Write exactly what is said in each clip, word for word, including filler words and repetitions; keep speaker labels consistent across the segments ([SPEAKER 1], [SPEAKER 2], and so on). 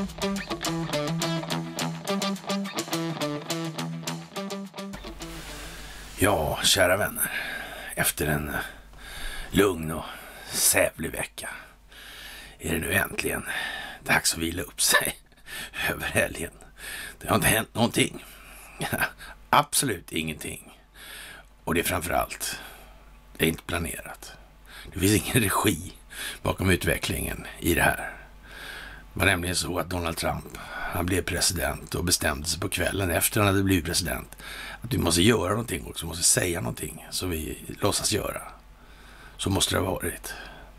[SPEAKER 1] Ja, kära vänner. Efter en lugn och sävlig vecka är det nu äntligen dags att vila upp sig över helgen. Det har inte hänt någonting. Absolut ingenting. Och det är framförallt, det är inte planerat. Det finns ingen regi bakom utvecklingen i det här. Det var nämligen så att Donald Trump, han blev president och bestämde sig på kvällen efter han hade blivit president att vi måste göra någonting också, vi måste säga någonting som vi låtsas göra. Så måste det ha varit.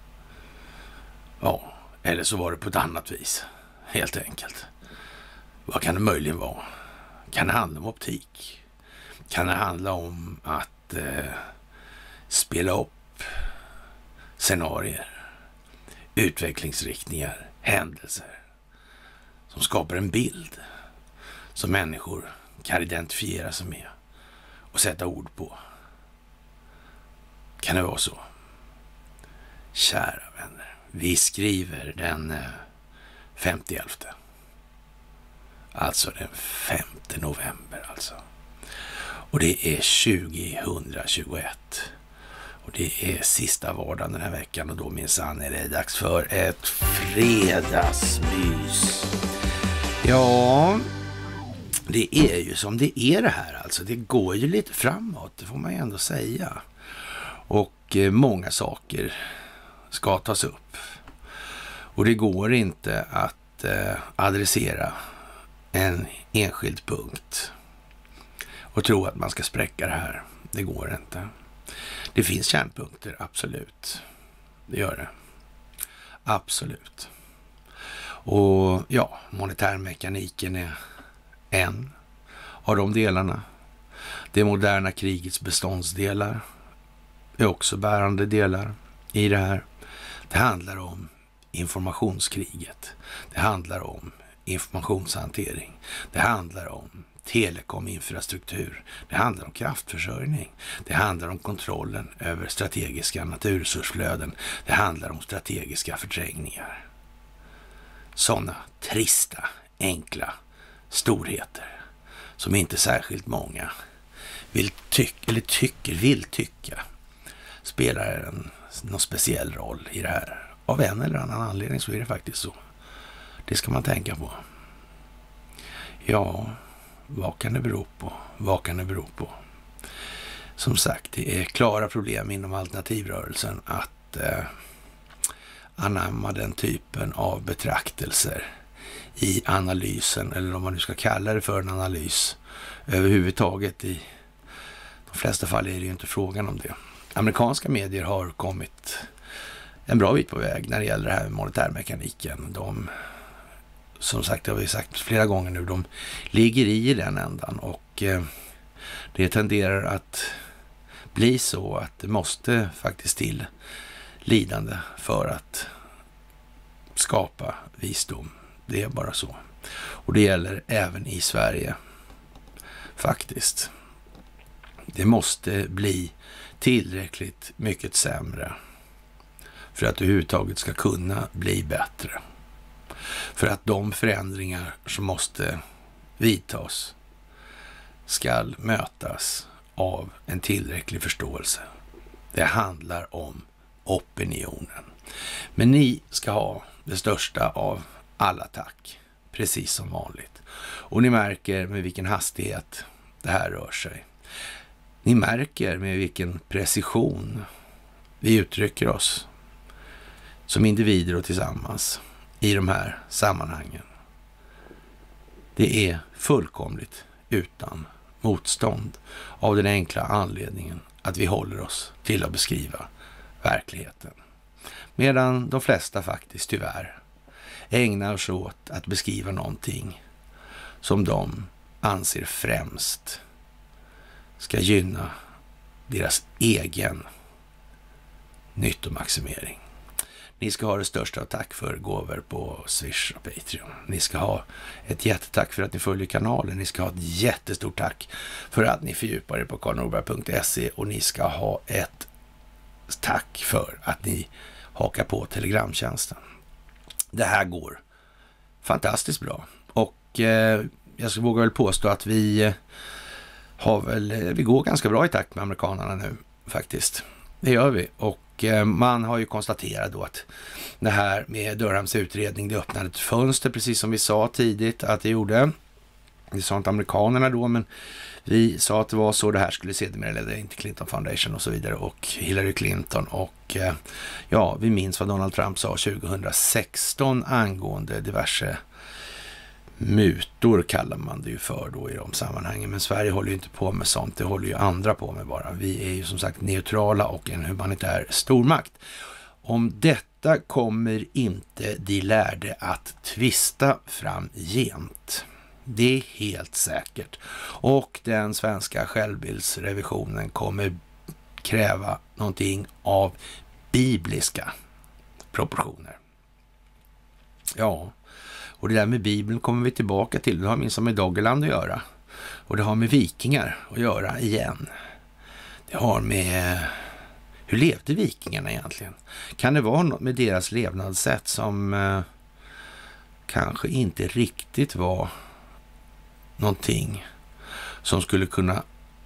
[SPEAKER 1] Ja, eller så var det på ett annat vis, helt enkelt. Vad kan det möjligen vara? Kan det handla om optik? Kan det handla om att eh, spela upp scenarier, utvecklingsriktningar, händelser som skapar en bild som människor kan identifiera sig med och sätta ord på? Kan det vara så? Kära vänner, vi skriver den femte elfte. Alltså den femte november alltså. Och det är tjugohundratjugoett. Och det är sista vardagen den här veckan och då minsann är det dags för ett fredagsmys. Ja, det är ju som det är det här alltså. Det går ju lite framåt, det får man ju ändå säga. Och eh, många saker ska tas upp. Och det går inte att eh, adressera en enskild punkt och tro att man ska spräcka det här. Det går inte. Det finns kärnpunkter, absolut. Det gör det. Absolut. Och ja, monetärmekaniken är en av de delarna. Det moderna krigets beståndsdelar är också bärande delar i det här. Det handlar om informationskriget. Det handlar om informationshantering. Det handlar om telekominfrastruktur. Det handlar om kraftförsörjning. Det handlar om kontrollen över strategiska naturresursflöden. Det handlar om strategiska förträngningar. Sådana trista, enkla storheter som inte särskilt många vill tycka, eller tycker, vill tycka spelar en någon speciell roll i det här. Av en eller annan anledning så är det faktiskt så. Det ska man tänka på. Ja, vad kan det bero på? Vad kan det bero på? Som sagt, det är klara problem inom alternativrörelsen att eh, anamma den typen av betraktelser i analysen, eller om man nu ska kalla det för en analys överhuvudtaget. I de flesta fall är det ju inte frågan om det. Amerikanska medier har kommit en bra bit på väg när det gäller det här med monetärmekaniken. De, som sagt, det har vi sagt flera gånger nu, de ligger i den ändan och eh, det tenderar att bli så att det måste faktiskt till lidande för att skapa visdom. Det är bara så. Och det gäller även i Sverige faktiskt. Det måste bli tillräckligt mycket sämre för att det överhuvudtaget ska kunna bli bättre. För att de förändringar som måste vidtas ska mötas av en tillräcklig förståelse. Det handlar om opinionen. Men ni ska ha det största av alla tack, precis som vanligt. Och ni märker med vilken hastighet det här rör sig. Ni märker med vilken precision vi uttrycker oss som individer och tillsammans i de här sammanhangen. Det är fullkomligt utan motstånd av den enkla anledningen att vi håller oss till att beskriva verkligheten. Medan de flesta faktiskt tyvärr ägnar sig åt att beskriva någonting som de anser främst ska gynna deras egen nyttomaximering. Ni ska ha det största tack för gåvor på Swish och Patreon. Ni ska ha ett jättetack för att ni följer kanalen. Ni ska ha ett jättestort tack för att ni fördjupar er på karl norberg punkt se och ni ska ha ett tack för att ni hakar på telegramtjänsten. Det här går fantastiskt bra. Och eh, jag ska våga väl påstå att vi eh, har väl, vi går ganska bra i takt med amerikanerna nu faktiskt. Det gör vi. Och eh, man har ju konstaterat då att det här med Durhams utredning, det öppnade ett fönster, precis som vi sa tidigt att det gjorde. Det sa inte amerikanerna då, men vi sa att det var så det här skulle sedermera leda in till Clinton Foundation och så vidare och Hillary Clinton. Och eh, ja, vi minns vad Donald Trump sa tjugohundrasexton angående diverse mutor kallar man det ju för då i de sammanhangen. Men Sverige håller ju inte på med sånt, det håller ju andra på med bara. Vi är ju som sagt neutrala och en humanitär stormakt. Om detta kommer inte de lärde att tvista framgent. Det är helt säkert. Och den svenska självbildsrevisionen kommer kräva någonting av bibliska proportioner. Ja, och det där med Bibeln kommer vi tillbaka till. Det har minst med Doggerland att göra. Och det har med vikingar att göra igen. Det har med... Hur levde vikingarna egentligen? Kan det vara något med deras levnadssätt som eh, kanske inte riktigt var någonting som skulle kunna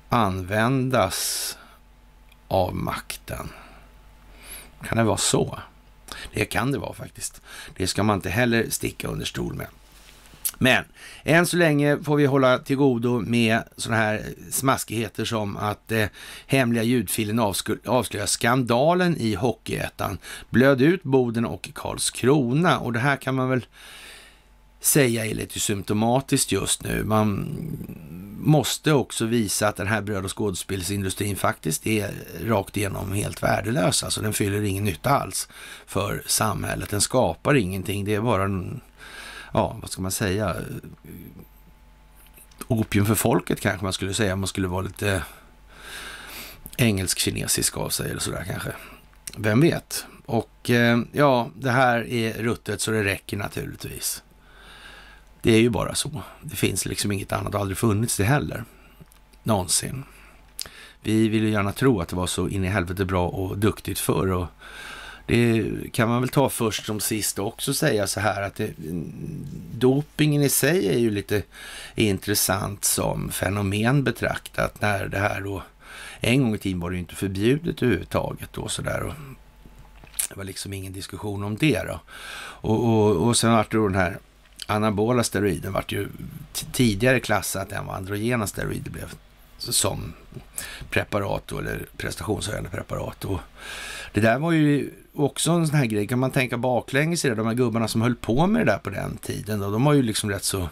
[SPEAKER 1] användas av makten? Kan det vara så? Det kan det vara faktiskt. Det ska man inte heller sticka under stol med. Men än så länge får vi hålla till godo med såna här smaskigheter som att eh, hemliga ljudfilen avslöjar skandalen i Hockeyettan, blöd ut Boden och Karlskrona. Och det här kan man väl säga är lite symptomatiskt just nu. Man måste också visa att den här bröd- och skådespelsindustrin faktiskt är rakt igenom helt värdelös. Alltså den fyller ingen nytta alls för samhället. Den skapar ingenting. Det är bara en, ja, vad ska man säga, opium för folket kanske man skulle säga. Man skulle vara lite engelsk-kinesisk av sig eller sådär kanske. Vem vet? Och eh, ja, det här är ruttet så det räcker naturligtvis. Det är ju bara så. Det finns liksom inget annat. Det har aldrig funnits det heller. Någonsin. Vi vill ju gärna tro att det var så in i helvete bra och duktigt för. Och det kan man väl ta först som sist också säga så här att det, dopingen i sig är ju lite intressant som fenomen betraktat. När det här då, en gång i tiden var det ju inte förbjudet överhuvudtaget då sådär. Och det var liksom ingen diskussion om det då. Och, och, och sen var det då den här anabola steroiden vart ju tidigare klassat än vad androgena steroider blev som preparat då, eller prestationshöjande preparat. Och det där var ju också en sån här grej, kan man tänka baklänges i det, de här gubbarna som höll på med det där på den tiden då, de var ju liksom rätt så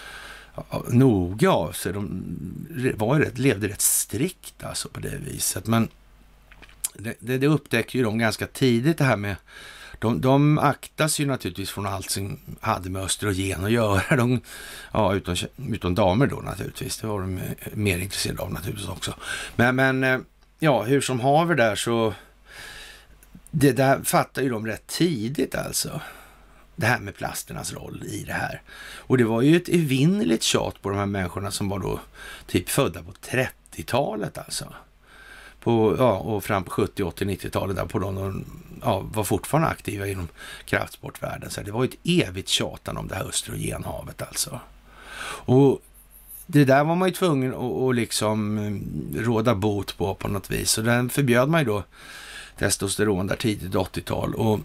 [SPEAKER 1] ja, noga av sig, de var ju rätt, levde rätt strikt alltså på det viset, men det, det, det upptäckte ju de ganska tidigt det här med De, de aktas ju naturligtvis från allt som hade med östrogen att göra. De, ja, utom, utom damer då naturligtvis. Det var de mer intresserade av naturligtvis också. Men, men ja, hur som haver där så... Det där fattar ju de rätt tidigt alltså. Det här med plasternas roll i det här. Och det var ju ett evinnerligt tjat på de här människorna som var då typ födda på trettiotalet alltså. På, ja, och fram på sjuttio, åttio, nittiotalet där på de ja, var fortfarande aktiva inom kraftsportvärlden. Så det var ett evigt tjatan om det här östrogenhavet alltså. Och det där var man ju tvungen att, att liksom råda bot på på något vis. Så den förbjöd man ju då testosteron där tidigt åttiotal. Och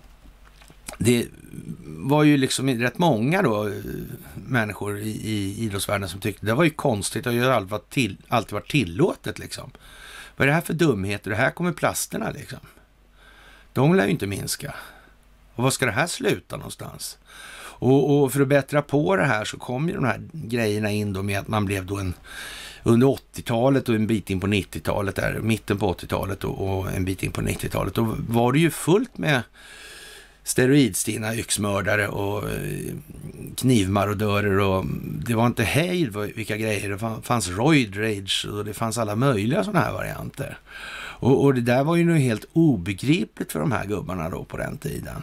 [SPEAKER 1] det var ju liksom rätt många då människor i, i idrottsvärlden som tyckte det var ju konstigt och det alltid varit, till, alltid varit tillåtet liksom. Vad är det här för dumheter? Det här kommer plasterna liksom. De lär ju inte minska. Och vad ska det här sluta någonstans? Och, och för att bättra på det här så kom ju de här grejerna in då med att man blev då en under åttiotalet och en bit in på nittiotalet där, mitten på åttiotalet och, och en bit in på nittiotalet. Då var det ju fullt med steroidstinna yxmördare och knivmarodörer och det var inte hejd vilka grejer. Det fanns roid rage och det fanns alla möjliga sådana här varianter. Och, och det där var ju nu helt obegripligt för de här gubbarna då på den tiden.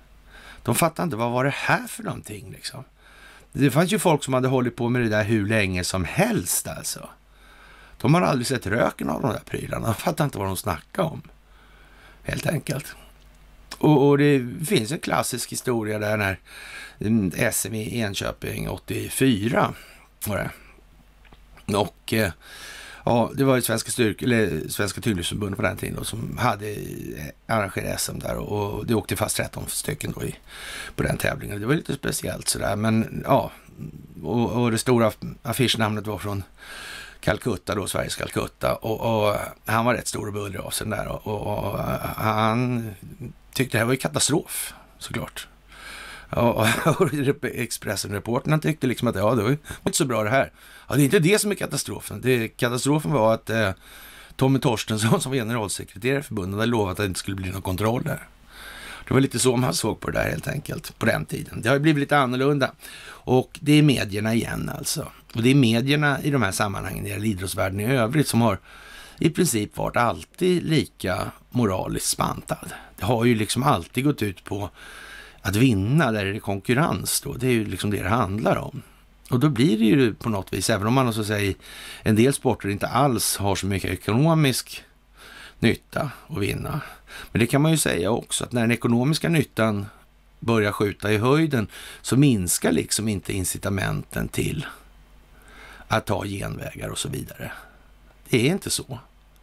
[SPEAKER 1] De fattade inte, vad var det här för någonting liksom. Det fanns ju folk som hade hållit på med det där hur länge som helst alltså. De har aldrig sett röken av de där prylarna. De fattade inte vad de snackade om. Helt enkelt. Och, och det finns en klassisk historia där när S M i Enköping åttiofyra var det. Och eh, ja, det var ju Svenska styrk eller Svenska Tyngdlyftsförbundet på den tiden då, som hade arrangerat S M där, och, och det åkte fast tretton stycken då i, på den tävlingen. Det var lite speciellt sådär, men ja, och, och det stora affischnamnet var från Calcutta då, Sveriges Calcutta, och, och han var rätt stor och bullrig av sig där, och, och, och han tyckte det här var ju katastrof såklart. Ja, och Expressen-reporterna tyckte liksom att ja, det var inte så bra det här. Ja, det är inte det som är katastrofen. Det, katastrofen var att eh, Tommy Torstensson som var generalsekreterare i förbundet hade lovat att det inte skulle bli någon kontroll där. Det var lite så man såg på det där helt enkelt på den tiden. Det har blivit lite annorlunda. Och det är medierna igen alltså. Och det är medierna i de här sammanhangen, i idrottsvärlden i övrigt, som har i princip varit alltid lika moraliskt spantad. Det har ju liksom alltid gått ut på att vinna, där är det konkurrens då. Det är ju liksom det det handlar om. Och då blir det ju på något vis, även om man så att säga en del sporter inte alls har så mycket ekonomisk nytta att vinna. Men det kan man ju säga också, att när den ekonomiska nyttan börjar skjuta i höjden så minskar liksom inte incitamenten till att ta genvägar och så vidare. Det är inte så.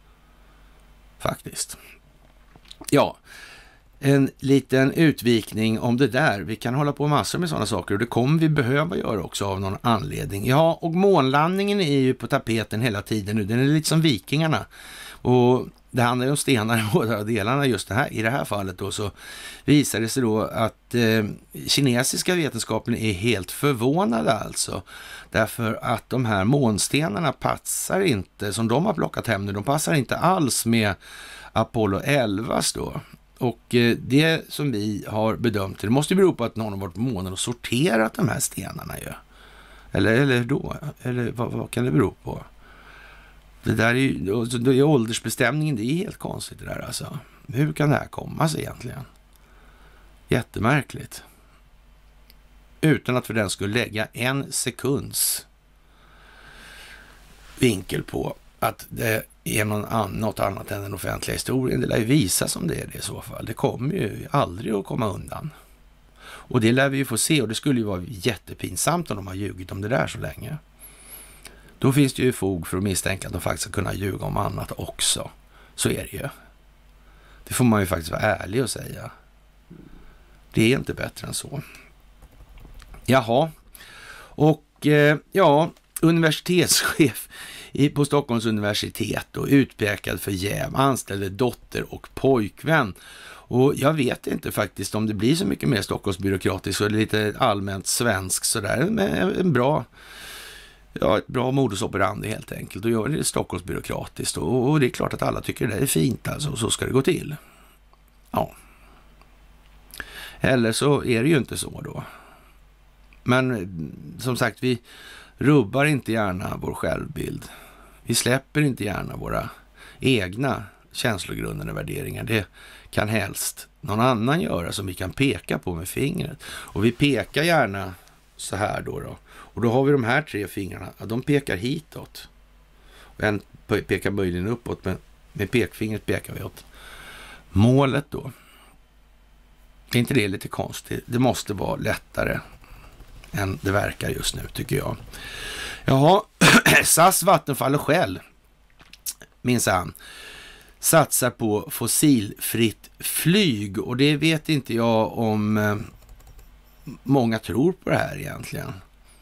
[SPEAKER 1] Faktiskt. Ja, en liten utvikning om det där. Vi kan hålla på massor med sådana saker, och det kommer vi behöva göra också av någon anledning. Ja, och månlandningen är ju på tapeten hela tiden nu. Den är lite som vikingarna. Och det handlar ju om stenar i båda delarna just det här. I det här fallet då så visar det sig då att eh, kinesiska vetenskapen är helt förvånade alltså. Därför att de här månstenarna passar inte, som de har plockat hem nu, de passar inte alls med Apollo elva då. Och eh, det som vi har bedömt, det måste ju bero på att någon har varit på månen och sorterat de här stenarna ju. Eller, eller då? Eller vad, vad kan det bero på? Det där är ju, det är åldersbestämningen, det är helt konstigt det där alltså. Hur kan det här komma sig egentligen? Jättemärkligt. Utan att för den skulle lägga en sekunds vinkel på att det är någon an, något annat än den offentliga historien. Det lär ju visa som det är det i så fall. Det kommer ju aldrig att komma undan. Och det lär vi ju få se, och det skulle ju vara jättepinsamt om de har ljugit om det där så länge. Då finns det ju fog för att misstänka att de faktiskt ska kunna ljuga om annat också. Så är det ju. Det får man ju faktiskt vara ärlig och säga. Det är inte bättre än så. Jaha. Och eh, ja, universitetschef i, på Stockholms universitet och utpekad för jäv, anställde dotter och pojkvän. Och jag vet inte faktiskt om det blir så mycket mer Stockholmsbyråkratiskt och lite allmänt svensk sådär, med en bra... Ja, ett bra modus operandi helt enkelt. Och gör det Stockholmsbyråkratiskt. Och, och det är klart att alla tycker det är fint alltså. Och så ska det gå till. Ja. Eller så är det ju inte så då. Men som sagt, vi rubbar inte gärna vår självbild. Vi släpper inte gärna våra egna känslogrundande värderingar. Det kan helst någon annan göra som vi kan peka på med fingret. Och vi pekar gärna så här då då. Och då har vi de här tre fingrarna. De pekar hitåt. Och en pekar möjligen uppåt. Men med pekfingret pekar vi åt målet då. Är inte det lite konstigt? Det måste vara lättare än det verkar just nu, tycker jag. Jaha, S A S, Vattenfall och Shell, minsann, satsar på fossilfritt flyg. Och det vet inte jag om eh, många tror på det här egentligen.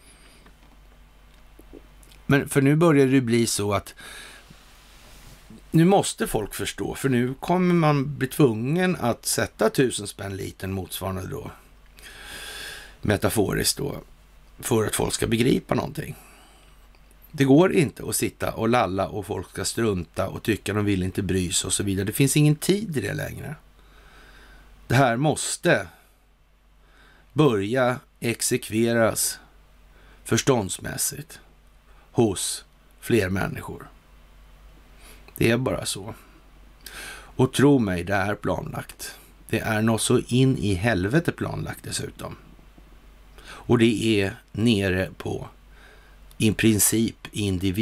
[SPEAKER 1] Men för nu börjar det bli så att nu måste folk förstå, för nu kommer man bli tvungen att sätta tusen spänn liten motsvarande då, metaforiskt då, för att folk ska begripa någonting. Det går inte att sitta och lalla och folk ska strunta och tycka de vill inte bry sig och så vidare. Det finns ingen tid i det längre. Det här måste börja exekveras förståndsmässigt hos fler människor. Det är bara så. Och tro mig, det är planlagt. Det är något så in i helvete planlagt dessutom. Och det är nere på i princip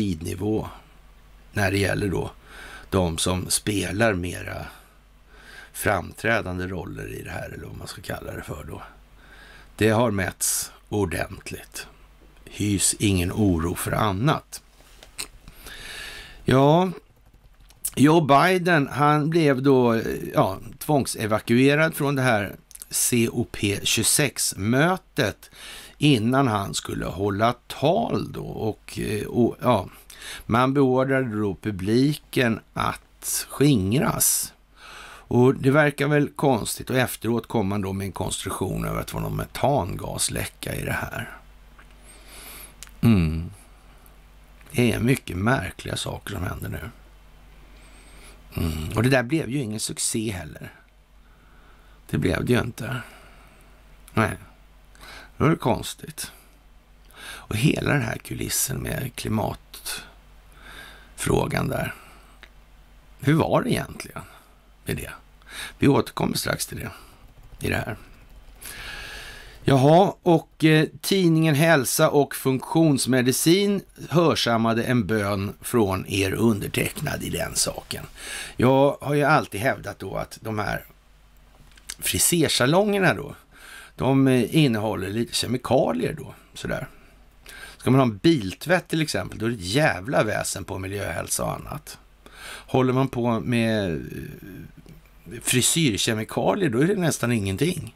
[SPEAKER 1] individnivå när det gäller då de som spelar mera framträdande roller i det här, eller vad man ska kalla det för då. Det har mätts ordentligt. Hys ingen oro för annat. Ja, Joe Biden, han blev då ja, tvångsevakuerad från det här C O P tjugosex-mötet innan han skulle hålla tal då. Och, och ja, man beordrade då publiken att skingras. Och det verkar väl konstigt, och efteråt kom man då med en konstruktion över att det var någon metangasläcka i det här. Mm. Det är mycket märkliga saker som händer nu. Mm. Och det där blev ju ingen succé heller. Det blev det ju inte. Nej, det var konstigt. Och hela den här kulissen med klimatfrågan där. Hur var det egentligen med det? Vi återkommer strax till det i det här. Jaha, och eh, tidningen Hälsa och funktionsmedicin hörsammade en bön från er undertecknad i den saken. Jag har ju alltid hävdat då att de här frisersalongerna då, de eh, innehåller lite kemikalier då, sådär. Ska man ha en biltvätt till exempel, då är det ett jävla väsen på miljöhälsa och annat. Håller man på med eh, frisyrkemikalier, då är det nästan ingenting.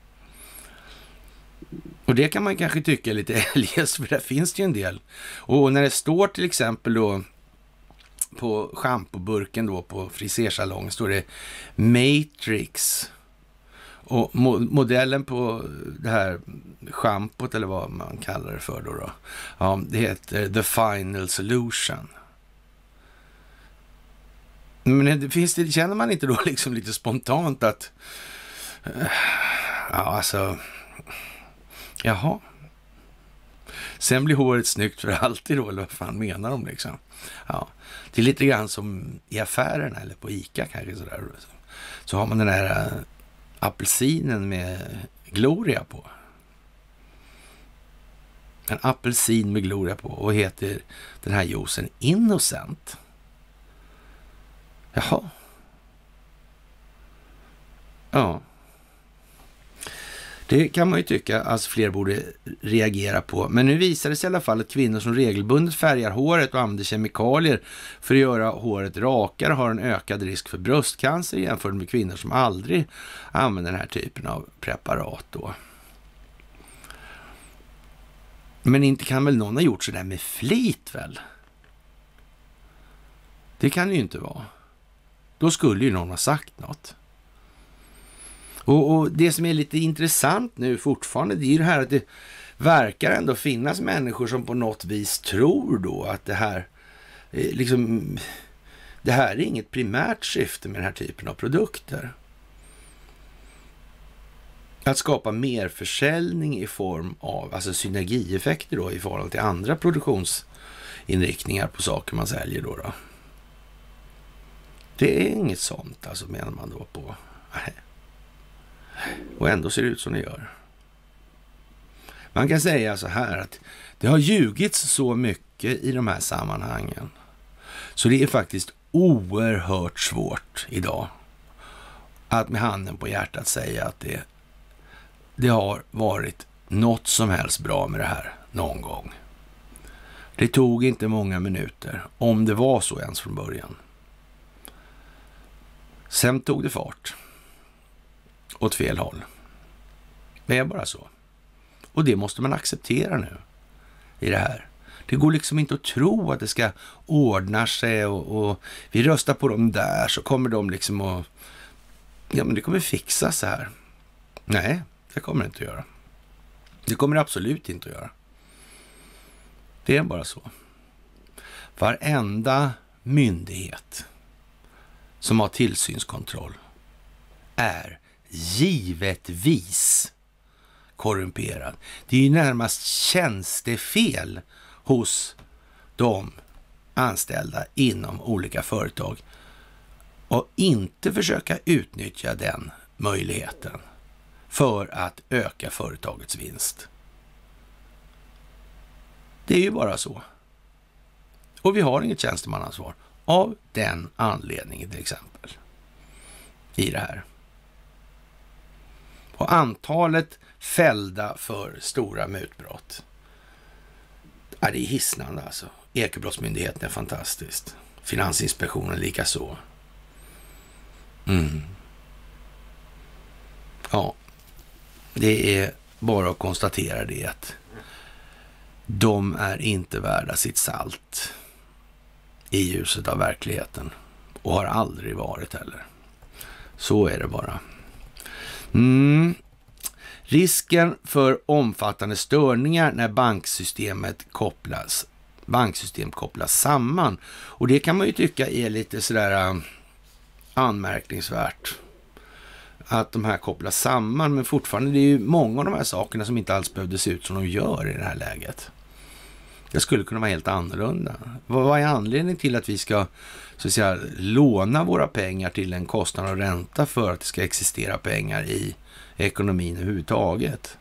[SPEAKER 1] Och det kan man kanske tycka lite eljest, för där finns det ju en del. Och när det står till exempel då på schampoburken då på frisersalong står det Matrix. Och mo- modellen på det här schampot, eller vad man kallar det för då, då. Ja, det heter The Final Solution. Men det finns det, känner man inte då liksom lite spontant att ja, alltså jaha. Sen blir håret snyggt för alltid då, eller vad fan menar de liksom? Ja, det är lite grann som i affärerna eller på Ica kanske sådär. Så har man den här äh, apelsinen med gloria på. En apelsin med gloria på, och heter den här juicen Innocent. Jaha. Ja. Det kan man ju tycka att fler borde reagera på. Men nu visar det sig i alla fall att kvinnor som regelbundet färgar håret och använder kemikalier för att göra håret rakare har en ökad risk för bröstcancer jämfört med kvinnor som aldrig använder den här typen av preparat då. Men inte kan väl någon ha gjort så där med flit väl? Det kan det ju inte vara. Då skulle ju någon ha sagt något. Och, och det som är lite intressant nu fortfarande, det är ju det här att det verkar ändå finnas människor som på något vis tror då att det här liksom, det här är inget primärt syfte med den här typen av produkter. Att skapa mer försäljning i form av, alltså synergieffekter då i förhållande till andra produktionsinriktningar på saker man säljer då. då. Det är inget sånt, alltså, menar man då på. Nej. Och ändå ser det ut som det gör. Man kan säga så här att det har ljugits så mycket i de här sammanhangen. Så det är faktiskt oerhört svårt idag att med handen på hjärtat säga att det, det har varit något som helst bra med det här någon gång. Det tog inte många minuter, om det var så ens från början. Sen tog det fart. Åt fel håll. Det är bara så. Och det måste man acceptera nu i det här. Det går liksom inte att tro att det ska ordna sig och, och vi röstar på dem där så kommer de liksom att ja, men det kommer fixa så här. Nej, det kommer det inte att göra. Det kommer det absolut inte att göra. Det är bara så. Varenda myndighet som har tillsynskontroll är givetvis korrumperad. Det är ju närmast tjänstefel hos de anställda inom olika företag och inte försöka utnyttja den möjligheten för att öka företagets vinst. Det är ju bara så. Och vi har inget tjänstemannaansvar av den anledningen till exempel i det här. Och antalet fällda för stora mutbrott, ja, det är hisnande alltså. Ekobrottsmyndigheten är fantastiskt. Finansinspektionen lika så. Mm. Ja, det är bara att konstatera det att de är inte värda sitt salt i ljuset av verkligheten och har aldrig varit heller. Så är det bara. Mm. Risken för omfattande störningar när banksystemet kopplas, banksystem kopplas samman. Och det kan man ju tycka är lite sådär anmärkningsvärt. Att de här kopplas samman, men fortfarande det är ju många av de här sakerna som inte alls behövde se ut som de gör i det här läget. Det skulle kunna vara helt annorlunda. Vad är anledningen till att vi ska så att säga låna våra pengar till en kostnad och ränta för att det ska existera pengar i ekonomin överhuvudtaget?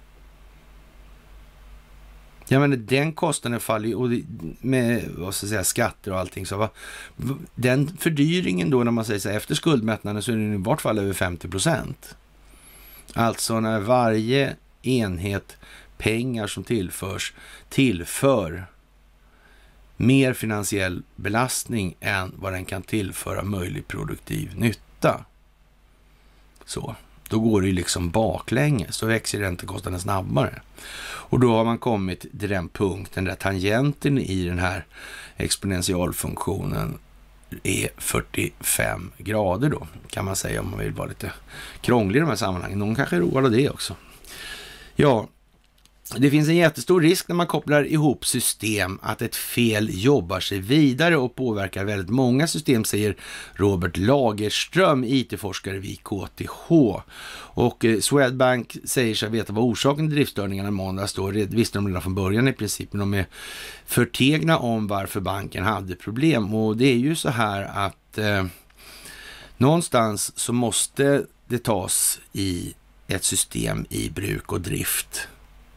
[SPEAKER 1] Ja, men den kostnaden faller ju, och med vad ska jag säga, skatter och allting, så va, den fördyringen då när man säger så här, efter skuldmättnaden så är den i vart fall över femtio procent. Alltså när varje enhet pengar som tillförs tillför mer finansiell belastning än vad den kan tillföra möjlig produktiv nytta. Så, då går det ju liksom baklänges, så växer räntekostnaden snabbare. Och då har man kommit till den punkten där tangenten i den här exponentialfunktionen är fyrtiofem grader då, kan man säga, om man vill vara lite krånglig i de här sammanhangen. Någon kanske är road av det också. Ja, det finns en jättestor risk när man kopplar ihop system att ett fel jobbar sig vidare och påverkar väldigt många system, säger Robert Lagerström, I T-forskare vid K T H. Och Swedbank säger sig veta vad orsaken till driftstörningarna måndags då. Det visste de redan från början i princip, men de är förtegna om varför banken hade problem. Och det är ju så här att eh, någonstans så måste det tas i ett system i bruk och drift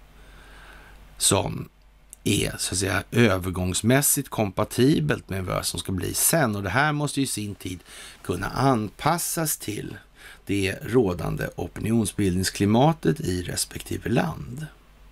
[SPEAKER 1] som är så att säga övergångsmässigt kompatibelt med vad som ska bli sen. Och det här måste ju i sin tid kunna anpassas till det rådande opinionsbildningsklimatet i respektive land.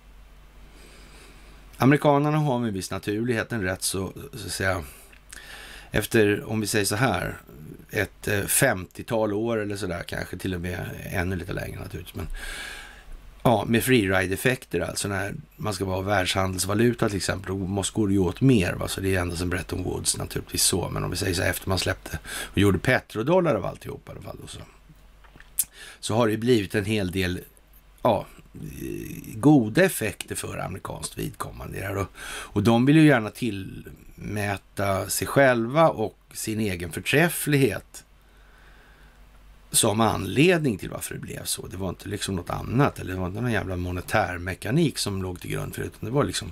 [SPEAKER 1] Amerikanerna har med viss naturligheten rätt så, så att säga, efter, om vi säger så här, ett femtiotal år eller sådär, kanske till och med ännu lite längre naturligtvis, men ja, med freeride-effekter, alltså när man ska vara världshandelsvaluta till exempel, då måste gå det ju åt mer, va? Så det är ändå som Bretton Woods naturligtvis så, men om vi säger så här, efter man släppte och gjorde petrodollar av alltihop i alla fall, och så, så har det blivit en hel del ja, goda effekter för amerikanskt vidkommande här, och, och de vill ju gärna tillmäta sig själva och sin egen förträfflighet som anledning till varför det blev så. Det var inte liksom något annat, eller det var inte någon jävla monetär mekanik som låg till grund för det, utan det var liksom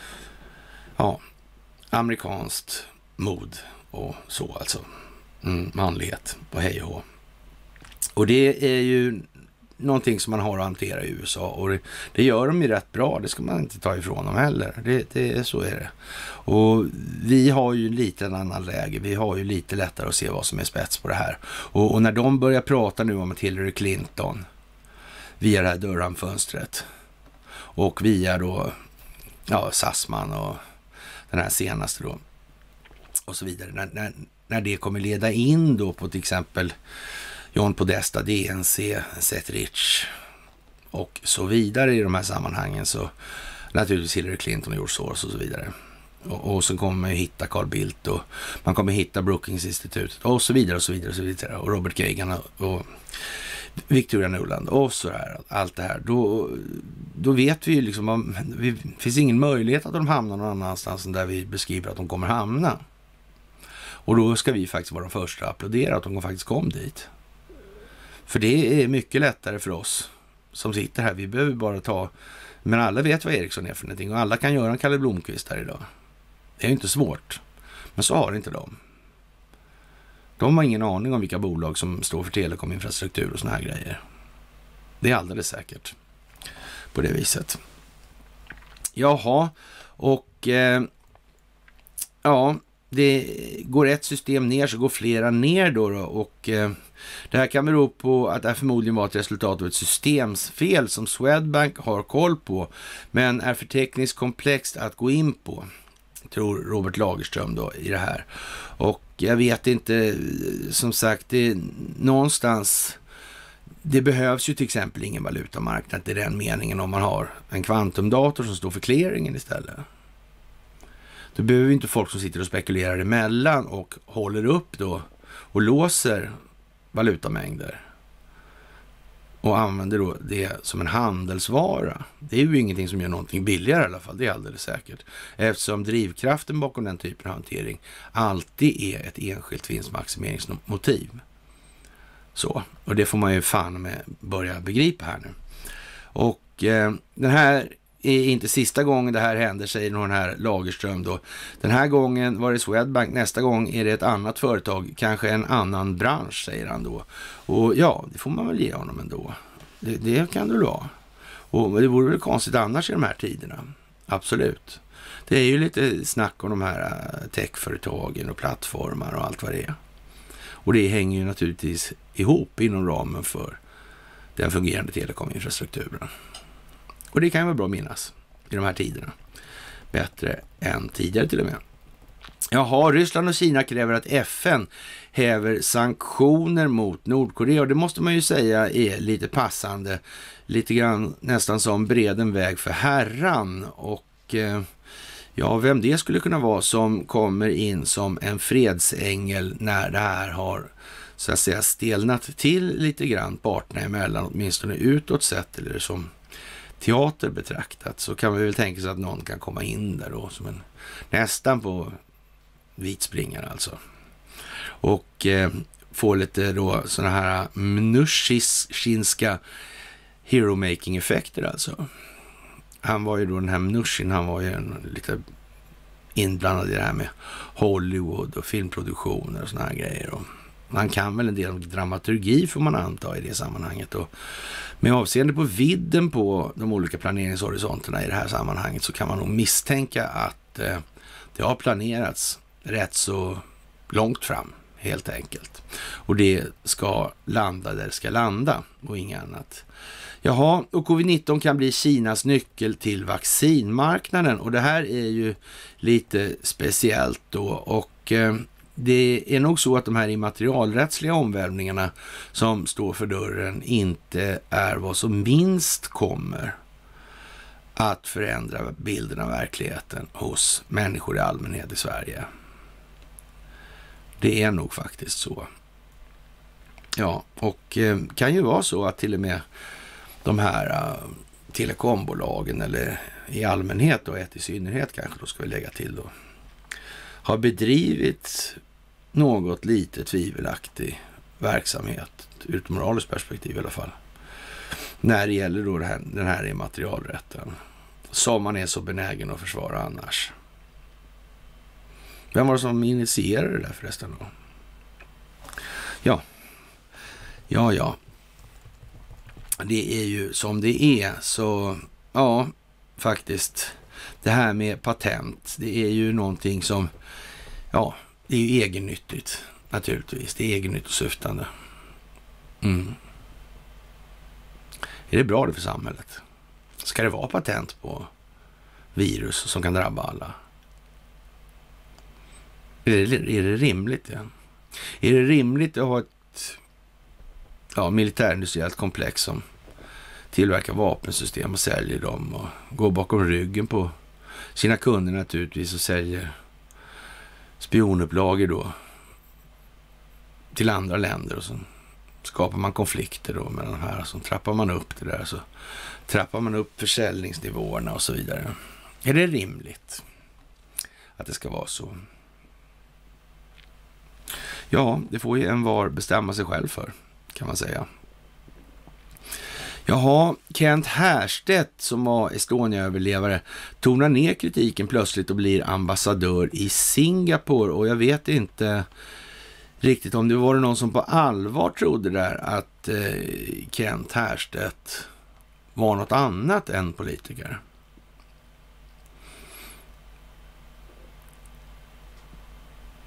[SPEAKER 1] ja, amerikanskt mod och så, alltså mm, manlighet och hej och hå. Och det är ju någonting som man har att hantera i U S A, och det, det gör de ju rätt bra, det ska man inte ta ifrån dem heller. Det, det, så är det. Och vi har ju lite en annan läge, vi har ju lite lättare att se vad som är spets på det här. Och, och när de börjar prata nu om att Hillary Clinton via det här Durham-fönstret och via då ja, Sassman och den här senaste då och så vidare, när, när, när det kommer leda in då på till exempel John Podesta, D N C, Zetrich och så vidare i de här sammanhangen, så naturligtvis Hillary Clinton och George Soros och så vidare. Och, och så kommer man ju hitta Carl Bildt och man kommer hitta Brookings-institutet och så vidare och så vidare och så vidare. Och Robert Kagan och, och Victoria Nuland och så där. Allt det här. Då, då vet vi ju liksom, det finns ingen möjlighet att de hamnar någon annanstans där vi beskriver att de kommer hamna. Och då ska vi faktiskt vara de första att applådera att de faktiskt kom dit. För det är mycket lättare för oss som sitter här. Vi behöver bara ta... Men alla vet vad Ericsson är för någonting. Och alla kan göra en Kalle Blomqvist här idag. Det är ju inte svårt. Men så har inte de. De har ingen aning om vilka bolag som står för telekominfrastruktur och såna här grejer. Det är alldeles säkert. På det viset. Jaha. Och... Eh, ja... det går ett system ner så går flera ner då, då och eh, det här kan bero på att det förmodligen var ett resultat av ett systemsfel som Swedbank har koll på men är för tekniskt komplext att gå in på, tror Robert Lagerström då i det här. Och jag vet inte, som sagt, det är någonstans, det behövs ju till exempel ingen valutamarknad i den meningen om man har en kvantumdator som står för clearingen istället. Då behöver ju inte folk som sitter och spekulerar emellan och håller upp då och låser valutamängder och använder då det som en handelsvara. Det är ju ingenting som gör någonting billigare i alla fall, det är alldeles säkert. Eftersom drivkraften bakom den typen av hantering alltid är ett enskilt vinstmaximeringsmotiv. Så, och det får man ju fan med börja begripa här nu. Och eh, den här är inte sista gången det här händer, säger någon här Lagerström då. Den här gången var det Swedbank, nästa gång är det ett annat företag, kanske en annan bransch, säger han då. Och ja, det får man väl ge honom ändå. Det, det kan du vara. Och det vore väl konstigt annars i de här tiderna. Absolut. Det är ju lite snack om de här techföretagen och plattformar och allt vad det är. Och det hänger ju naturligtvis ihop inom ramen för den fungerande telekominfrastrukturen. Och det kan ju vara bra att minnas i de här tiderna. Bättre än tidigare till och med. Jaha, Ryssland och Kina kräver att F N häver sanktioner mot Nordkorea. Och det måste man ju säga är lite passande. Lite grann nästan som breden väg för herran. Och eh, ja, vem det skulle kunna vara som kommer in som en fredsängel när det här har så att säga stelnat till lite grann parterna emellan, åtminstone utåt sett eller som teater betraktat, så kan vi väl tänka sig att någon kan komma in där då som en nästan på vitspringare alltså. Och eh, få lite då såna här mnushinska hero-making-effekter alltså. Han var ju då den här Mnushin, han var ju en, lite inblandad i det här med Hollywood och filmproduktioner och såna här grejer. Och man kan väl en del om dramaturgi får man anta i det sammanhanget. Och med avseende på vidden på de olika planeringshorisonterna i det här sammanhanget så kan man nog misstänka att eh, det har planerats rätt så långt fram helt enkelt. Och det ska landa där det ska landa och inget annat. Jaha, och covid nitton kan bli Kinas nyckel till vaccinmarknaden och det här är ju lite speciellt då och eh, det är nog så att de här immaterialrättsliga omvälvningarna som står för dörren inte är vad som minst kommer att förändra bilden av verkligheten hos människor i allmänhet i Sverige. Det är nog faktiskt så. Ja, och eh, kan ju vara så att till och med de här uh, telekombolagen eller i allmänhet och ett i synnerhet kanske då ska vi lägga till då har bedrivit något lite tvivelaktig verksamhet ur ett moraliskt perspektiv i alla fall när det gäller då det här, den här immaterialrätten som man är så benägen att försvara annars. Vem var det som initierade det där förresten då? Ja, ja, ja. Det är ju som det är, så ja, faktiskt. Det här med patent, det är ju någonting som, ja, det är ju egennyttigt naturligtvis. Det är egennyttigt och syftande. Mm. Är det bra det för samhället? Ska det vara patent på virus som kan drabba alla? Är det, är det rimligt? Ja? Är det rimligt att ha ett ja, militärindustriellt komplex som tillverkar vapensystem och säljer dem och går bakom ryggen på sina kunder naturligtvis och säljer spionupplagor då till andra länder och så skapar man konflikter då med de här och så trappar man upp det där så trappar man upp försäljningsnivåerna och så vidare. Är det rimligt att det ska vara så? Ja, det får ju en var bestämma sig själv för, kan man säga. Jaha, Kent Härstedt som var Estonia-överlevare tonar ner kritiken plötsligt och blir ambassadör i Singapore. Och jag vet inte riktigt om det var någon som på allvar trodde där att eh, Kent Härstedt var något annat än politiker. .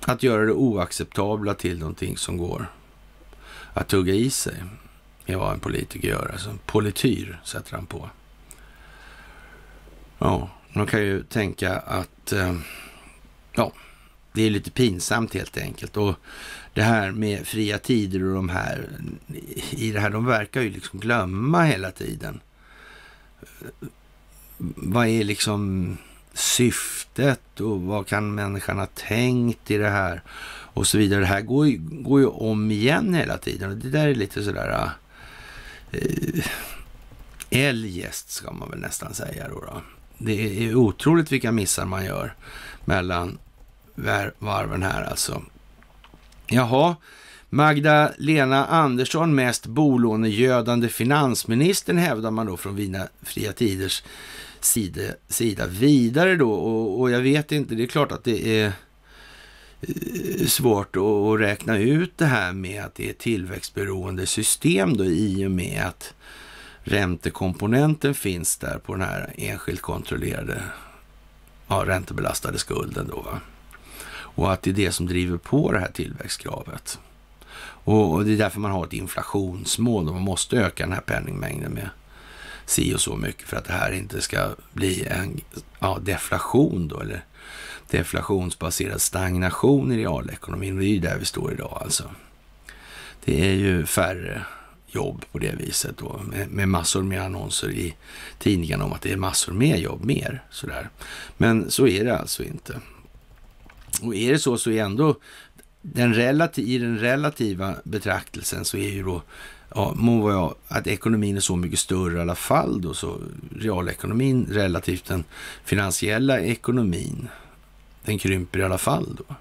[SPEAKER 1] att göra det oacceptabla till någonting som går att tugga i sig är vad en politiker gör. Alltså polityr sätter han på. Ja, man kan ju tänka att eh, ja, det är lite pinsamt helt enkelt. Och det här med fria tider och de här i det här, de verkar ju liksom glömma hela tiden. Vad är liksom syftet och vad kan människan ha tänkt i det här och så vidare. Det här går ju, går ju om igen hela tiden och det där är lite sådär äh, eljest ska man väl nästan säga då, då. Det är otroligt vilka missar man gör mellan varven här alltså. Jaha, Magdalena Andersson, mest bolånegödande finansministern, hävdar man då från Vina Fria Tiders sida, sida vidare då. Och, och jag vet inte, det är klart att det är svårt att, att räkna ut det här med att det är tillväxtberoende system då, i och med att räntekomponenten finns där på den här enskilt kontrollerade ja, räntebelastade skulden då, va? Och att det är det som driver på det här tillväxtkravet. Och, och det är därför man har ett inflationsmål och man måste öka den här penningmängden med si och så mycket för att det här inte ska bli en ja, deflation då, eller deflationsbaserad stagnation i realekonomin. Det är ju där vi står idag alltså. Det är ju färre jobb på det viset då, med, med massor med annonser i tidningarna om att det är massor med jobb, mer sådär. Men så är det alltså inte. Och är det så så är ändå den relativ, i den relativa betraktelsen så är ju då ja, må vara att ekonomin är så mycket större i alla fall då, så realekonomin relativt den finansiella ekonomin, den krymper i alla fall då.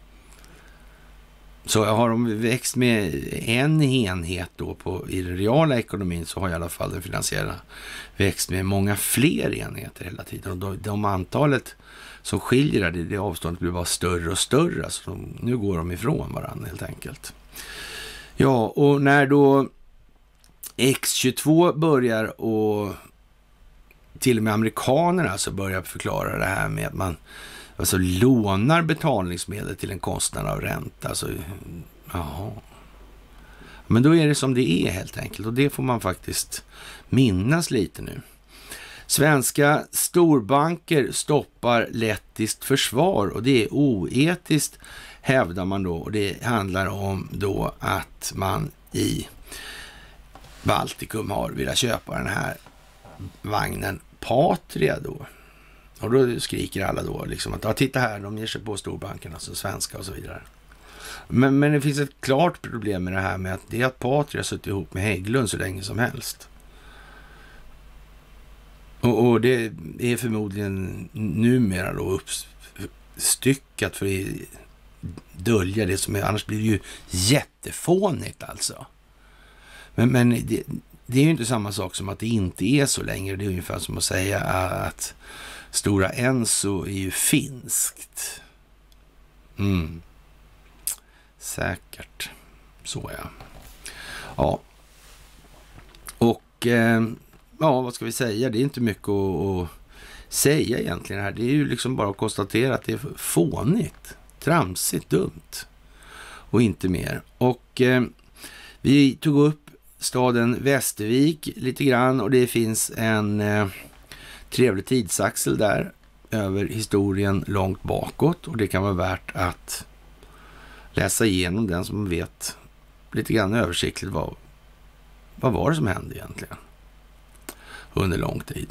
[SPEAKER 1] Så har de växt med en enhet då på, i den reala ekonomin, så har i alla fall den finansiella växt med många fler enheter hela tiden. Och de, de antalet som skiljer där, det, det avståndet blir bara större och större. Alltså de, nu går de ifrån varandra helt enkelt. Ja, och när då X tjugotvå börjar och till och med amerikanerna alltså börjar förklara det här med att man alltså lånar betalningsmedel till en kostnad av ränta. Alltså, jaha. Men då är det som det är helt enkelt. Och det får man faktiskt minnas lite nu. Svenska storbanker stoppar lettiskt försvar. Och det är oetiskt, hävdar man då. Och det handlar om då att man i Baltikum har velat köpa den här vagnen Patria då. Och då skriker alla då liksom att ja, titta här, de ger sig på storbankerna, alltså svenska och så vidare. Men, men det finns ett klart problem med det här med att det är att Patria har suttit ihop med Hägglund så länge som helst. Och, och det är förmodligen numera då uppstyckat för att dölja det som är, annars blir det ju jättefånigt alltså. Men, men det, det är ju inte samma sak som att det inte är så längre. Det är ungefär som att säga att Stora Enso är ju finskt. Mm. Säkert. Så ja. Ja. Och eh, ja, vad ska vi säga? Det är inte mycket att, att säga egentligen här. Det är ju liksom bara att konstatera att det är fånigt, tramsigt, dumt och inte mer. Och eh, vi tog upp staden Västervik lite grann och det finns en eh, trevlig tidsaxel där över historien långt bakåt och det kan vara värt att läsa igenom den som vet lite grann översiktligt vad, vad var det som hände egentligen under lång tid.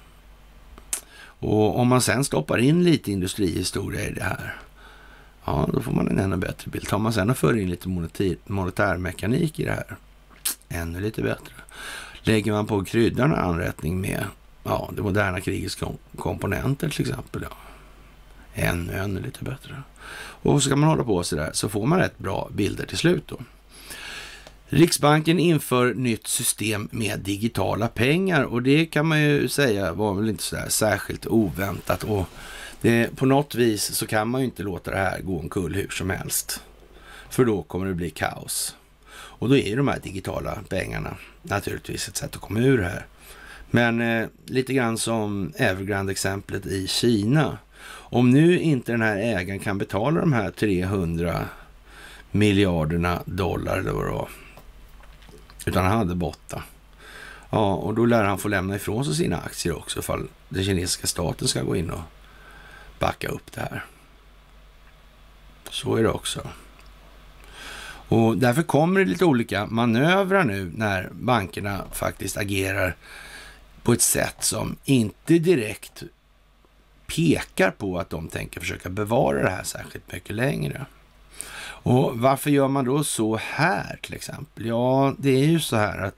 [SPEAKER 1] Och om man sen stoppar in lite industrihistoria i det här, ja, då får man en ännu bättre bild. Tar man sen och för in lite monetär, monetärmekanik i det här, ännu lite bättre. Lägger man på kryddarna anrättning med ja, det moderna krigets kom- komponenter till exempel, ja, ännu, ännu lite bättre. Och så kan man hålla på så där, så får man rätt bra bilder till slut då. Riksbanken inför nytt system med digitala pengar och det kan man ju säga var väl inte så där särskilt oväntat och det, på något vis så kan man ju inte låta det här gå omkull hur som helst, för då kommer det bli kaos. Och då är ju de här digitala pengarna naturligtvis ett sätt att komma ur det här. Men eh, lite grann som Evergrande-exemplet i Kina Om nu inte den här ägaren kan betala de här trehundra miljarderna dollar eller vad det var, utan han hade botta. Ja, och då lär han få lämna ifrån sig sina aktier också ifall den kinesiska staten ska gå in och backa upp det här. Så är det också. Och därför kommer det lite olika manövrar nu när bankerna faktiskt agerar på ett sätt som inte direkt pekar på att de tänker försöka bevara det här särskilt mycket längre. Och varför gör man då så här till exempel? Ja, det är ju så här att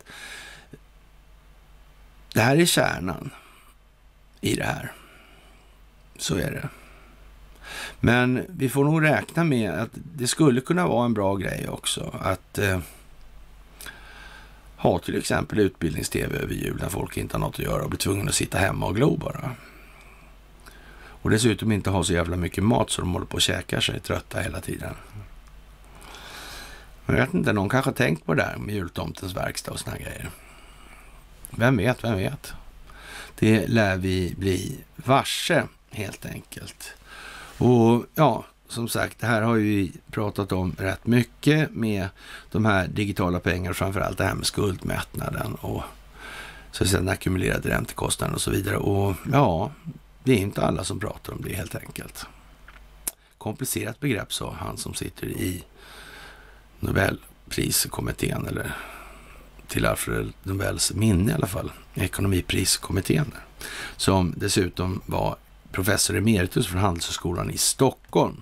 [SPEAKER 1] det här är kärnan i det här. Så är det. Men vi får nog räkna med att det skulle kunna vara en bra grej också att eh, ha till exempel utbildnings-tv över jul när folk inte har något att göra och blir tvungna att sitta hemma och glo bara. Och dessutom inte ha så jävla mycket mat så de håller på att käka sig trötta hela tiden. Men jag vet inte, någon kanske har tänkt på det där med jultomtens verkstad och såna grejer. Vem vet, vem vet. Det lär vi bli varse helt enkelt. Och ja, som sagt, det här har vi pratat om rätt mycket med de här digitala pengarna, framförallt det här med skuldmättnaden och så att säga den ackumulerade räntekostnaden och så vidare. Och ja, det är inte alla som pratar om det helt enkelt. Komplicerat begrepp, sa han som sitter i Nobelpriskommittén, eller till Alfred Nobels minne i alla fall, ekonomipriskommittén, som dessutom var professor emeritus från Handelshögskolan i Stockholm.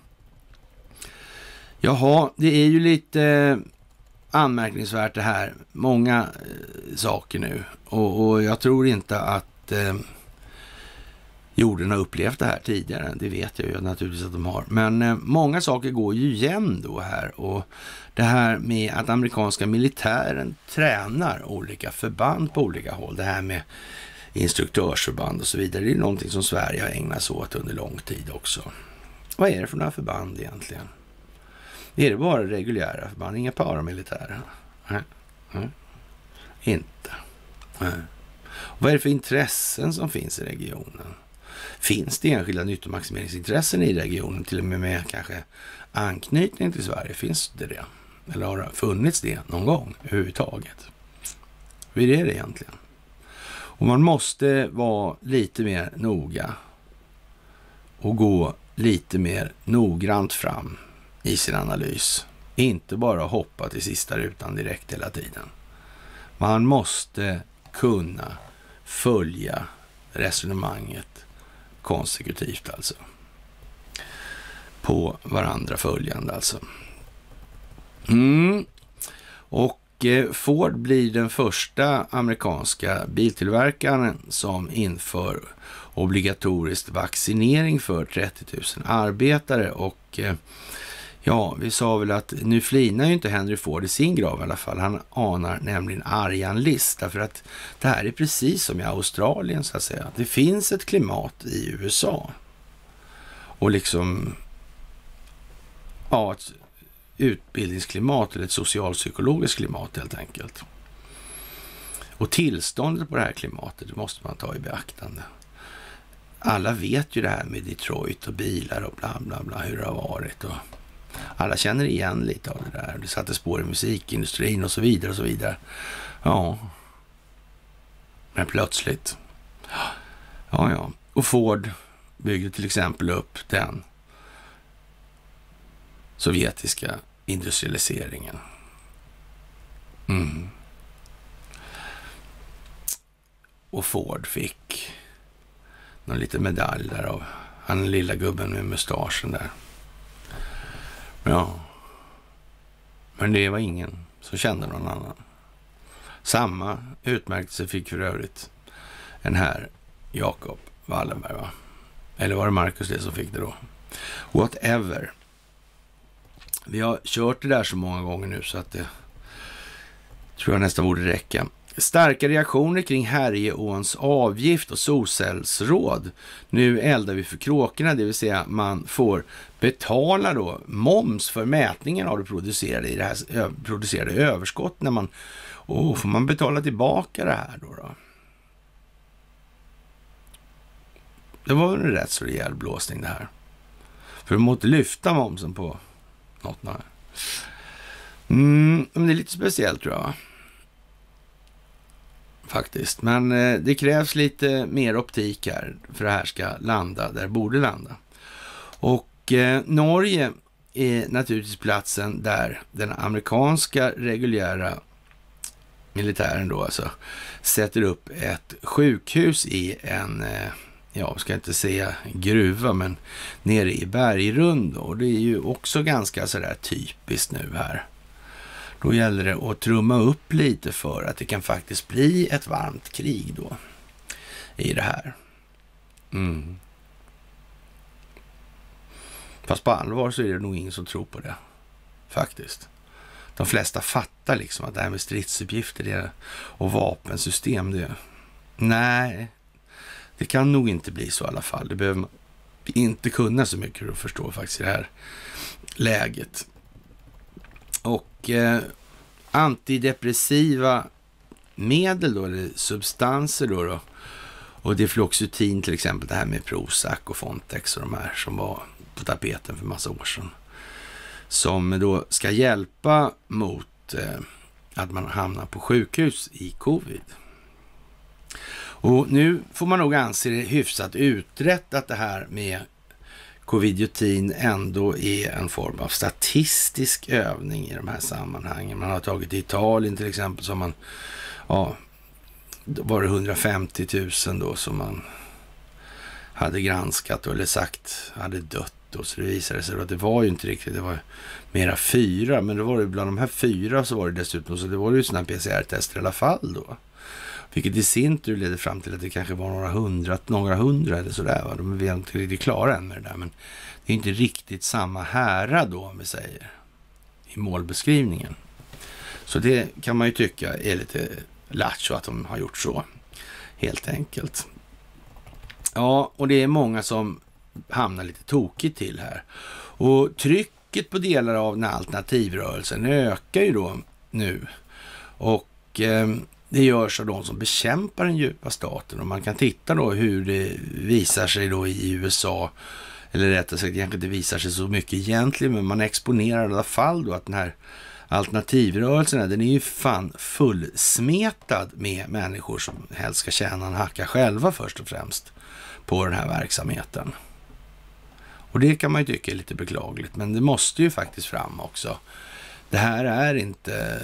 [SPEAKER 1] Jaha, det är ju lite anmärkningsvärt det här. Många eh, saker nu. Och, och jag tror inte att eh, jorden har upplevt det här tidigare. Det vet jag ju naturligtvis att de har. Men eh, många saker går ju igen då här. Och det här med att amerikanska militären tränar olika förband på olika håll. Det här med instruktörsförband och så vidare. Det är någonting som Sverige har ägnat sig åt under lång tid också. Vad är det för några förband egentligen? Är det bara reguljära förband? Inga paramilitära? Nej. Nej. Inte. Nej. Vad är det för intressen som finns i regionen? Finns det enskilda nyttomaximeringsintressen i regionen? Till och med med kanske anknytning till Sverige? Finns det det? Eller har det funnits det någon gång överhuvudtaget? Hur är det egentligen? Och man måste vara lite mer noga och gå lite mer noggrant fram i sin analys. Inte bara hoppa till sista rutan direkt hela tiden. Man måste kunna följa resonemanget konsekutivt alltså. På varandra följande alltså. Mm. Och Ford blir den första amerikanska biltillverkaren som inför obligatoriskt vaccinering för trettio tusen arbetare. Och ja, vi sa väl att nu flinar ju inte Henry Ford i sin grav i alla fall. Han anar nämligen argan list, därför att det här är precis som i Australien så att säga. Det finns ett klimat i U S A. Och liksom ja, ett utbildningsklimat eller ett socialpsykologiskt klimat helt enkelt. Och tillståndet på det här klimatet, det måste man ta i beaktande. Alla vet ju det här med Detroit och bilar och bla bla bla, hur det har varit. Och alla känner igen lite av det där. Det satte spår i musikindustrin och så vidare och så vidare. Ja. Men plötsligt. Ja, ja. Och Ford byggde till exempel upp den sovjetiska industrialiseringen. Mm. Och Ford fick någon liten medalj där av han lilla gubben med mustaschen där. Ja. Men det var ingen som kände någon annan. Samma utmärkelse fick för övrigt en här Jakob Wallenberg, va? Eller var det Marcus det som fick det då? Whatever. Vi har kört det där så många gånger nu så att det tror jag nästan borde räcka. Starka reaktioner kring Härjeåns avgift och solcellsråd. Nu eldar vi för kråkorna, det vill säga man får betala då moms för mätningen av det producerade, i det här producerade överskott när man, oh, får man betala tillbaka det här då då? Det var en rätt så rejäl blåsning det här. För de måste lyfta momsen på något. Nej. Mm, men det är lite speciellt tror jag. Faktiskt. Men eh, det krävs lite mer optik här för det här ska landa där det borde landa. Och eh, Norge är naturligtvis platsen där den amerikanska reguljära militären då alltså sätter upp ett sjukhus i en, eh, ja, ska inte säga gruva, men nere i bergrund. Och det är ju också ganska sådär typiskt nu här. Då gäller det att trumma upp lite för att det kan faktiskt bli ett varmt krig då i det här. Mm. Fast på allvar så är det nog ingen som tror på det. Faktiskt. De flesta fattar liksom att det här med stridsuppgifter det och vapensystem det. Nej, det kan nog inte bli så i alla fall. Det behöver man inte kunna så mycket att förstå faktiskt i det här läget. Och eh, antidepressiva medel då, eller substanser då, då och defloxetin till exempel, det här med Prozac och Fontex och de här som var på tapeten för massa år sedan, som då ska hjälpa mot eh, att man hamnar på sjukhus i covid. Och nu får man nog anse det hyfsat utrett att det här med covidiotin ändå är en form av statistisk övning i de här sammanhangen. Man har tagit i Italien till exempel, som man, ja, var det hundrafemtio tusen då som man hade granskat eller sagt hade dött. Och så det visade sig att det var ju inte riktigt, det var mera fyra, men då var det bland de här fyra så var det dessutom, så det var ju sådana P C R-tester i alla fall då. Vilket i sin tur ledde fram till att det kanske var några hundra, några hundra eller sådär. Va? De är inte riktigt klara än med det där, men det är inte riktigt samma hära då, om vi säger, i målbeskrivningen. Så det kan man ju tycka är lite lattjo att de har gjort så, helt enkelt. Ja, och det är många som hamnar lite tokigt till här. Och trycket på delar av den alternativrörelsen ökar ju då nu. Och eh, det görs av de som bekämpar den djupa staten. Och man kan titta då hur det visar sig då i U S A. Eller rättare sagt, egentligen det visar sig så mycket egentligen. Men man exponerar i alla fall då att den här alternativrörelsen, den är ju fan fullsmetad med människor som helst ska tjäna en hacka själva först och främst på den här verksamheten. Och det kan man ju tycka är lite beklagligt, men det måste ju faktiskt fram också. Det här är inte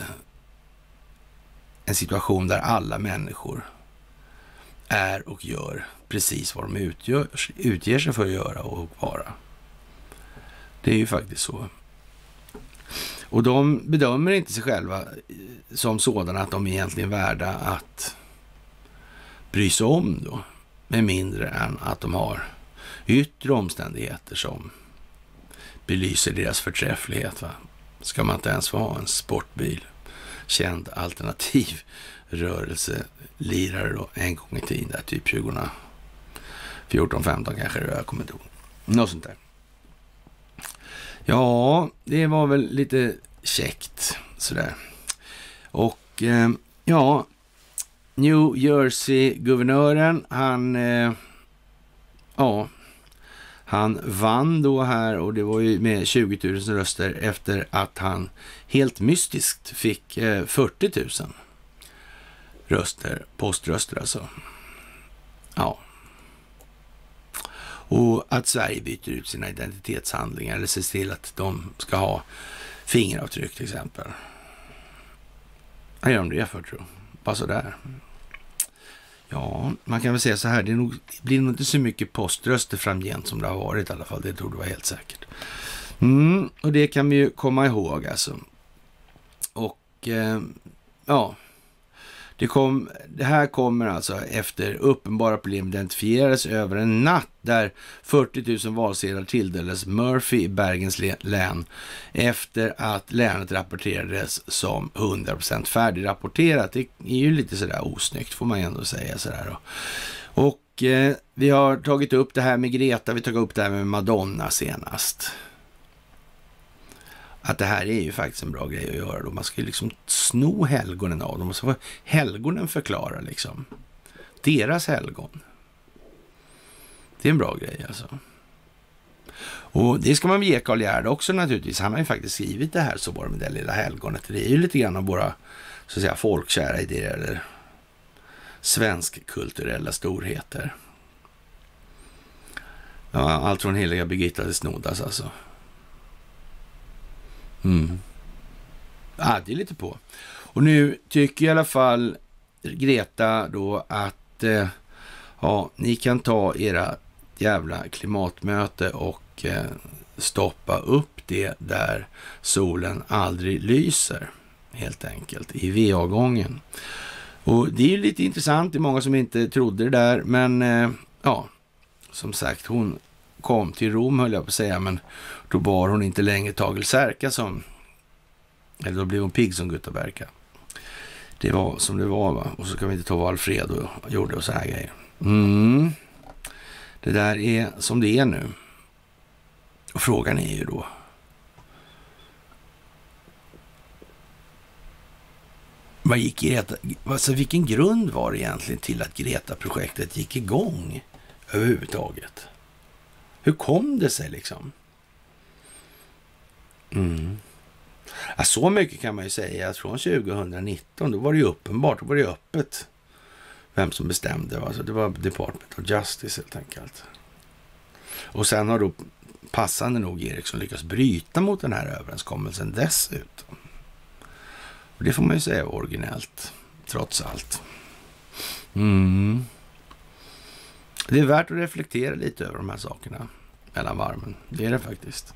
[SPEAKER 1] en situation där alla människor är och gör precis vad de utgör, utger sig för att göra och vara. Det är ju faktiskt så. Och de bedömer inte sig själva som sådana att de är egentligen värda att bry sig om då, med mindre än att de har yttre omständigheter som belyser deras förträfflighet. Va? Ska man inte ens få ha en sportbil, känd alternativ rörelselirare då, en gång i tiden, där typ tjugohundrafjorton femton kanske det, jag kommer inte ihåg. Något sånt där. Ja, det var väl lite käckt sådär. Och eh, ja, New Jersey-guvernören, han eh, ja, han vann då här, och det var ju med tjugo tusen röster efter att han helt mystiskt fick eh, fyrtio tusen röster, poströster alltså. Ja. Och att Sverige byter ut sina identitetshandlingar eller ser till att de ska ha fingeravtryck till exempel. Vad gör de det för, tror jag? Bara sådär. Ja, man kan väl säga så här, det, nog, det blir nog inte så mycket poströster framgent som det har varit i alla fall, det tror det var helt säkert. Mm, och det kan vi ju komma ihåg alltså. Och eh, ja, det, kom, det här kommer alltså efter uppenbara problem identifierades över en natt där fyrtio tusen valsedlar tilldelades Murphy i Bergens län efter att länet rapporterades som hundra procent färdigrapporterat. Det är ju lite sådär osnyggt, får man ändå säga sådär då. Och eh, vi har tagit upp det här med Greta, vi tog upp det här med Madonna senast. Att det här är ju faktiskt en bra grej att göra då. Man ska ju liksom sno helgonen av dem. Och så får helgonen förklara liksom. Deras helgon. Det är en bra grej alltså. Och det ska man ge Karl Gerhard också naturligtvis. Han har ju faktiskt skrivit det här Så var det med det lilla helgonet. Det är ju lite grann av våra, så att säga, folkkära idéer eller svensk-kulturella storheter. Ja, allt från heliga Birgitta till Snoddas alltså. Mm. Ja, det är lite på. Och nu tycker i alla fall Greta då att eh, ja, ni kan ta era jävla klimatmöte och eh, stoppa upp det där solen aldrig lyser, helt enkelt, i V A-gången. Och det är ju lite intressant, det är många som inte trodde det där, men eh, ja, som sagt, hon kom till Rom, höll jag på att säga, men då bar hon inte längre Tagel Särka som, eller då blev hon pigg som Guttaberka. Det var som det var, va? Och så kan vi inte ta vad Alfredo gjorde och så här grejer. Mm. Det där är som det är nu. Och frågan är ju då, vad gick Greta, alltså vilken grund var det egentligen till att Greta-projektet gick igång överhuvudtaget? Hur kom det sig liksom? Mm. Ja, så mycket kan man ju säga att från tjugonitton, då var det ju uppenbart, då var det ju öppet vem som bestämde. Alltså det var Department of Justice helt enkelt. Och sen har då passande nog Eriksson lyckats bryta mot den här överenskommelsen dessutom. Och det får man ju säga var originellt, trots allt. Mm. Det är värt att reflektera lite över de här sakerna mellan varmen. Det är det faktiskt.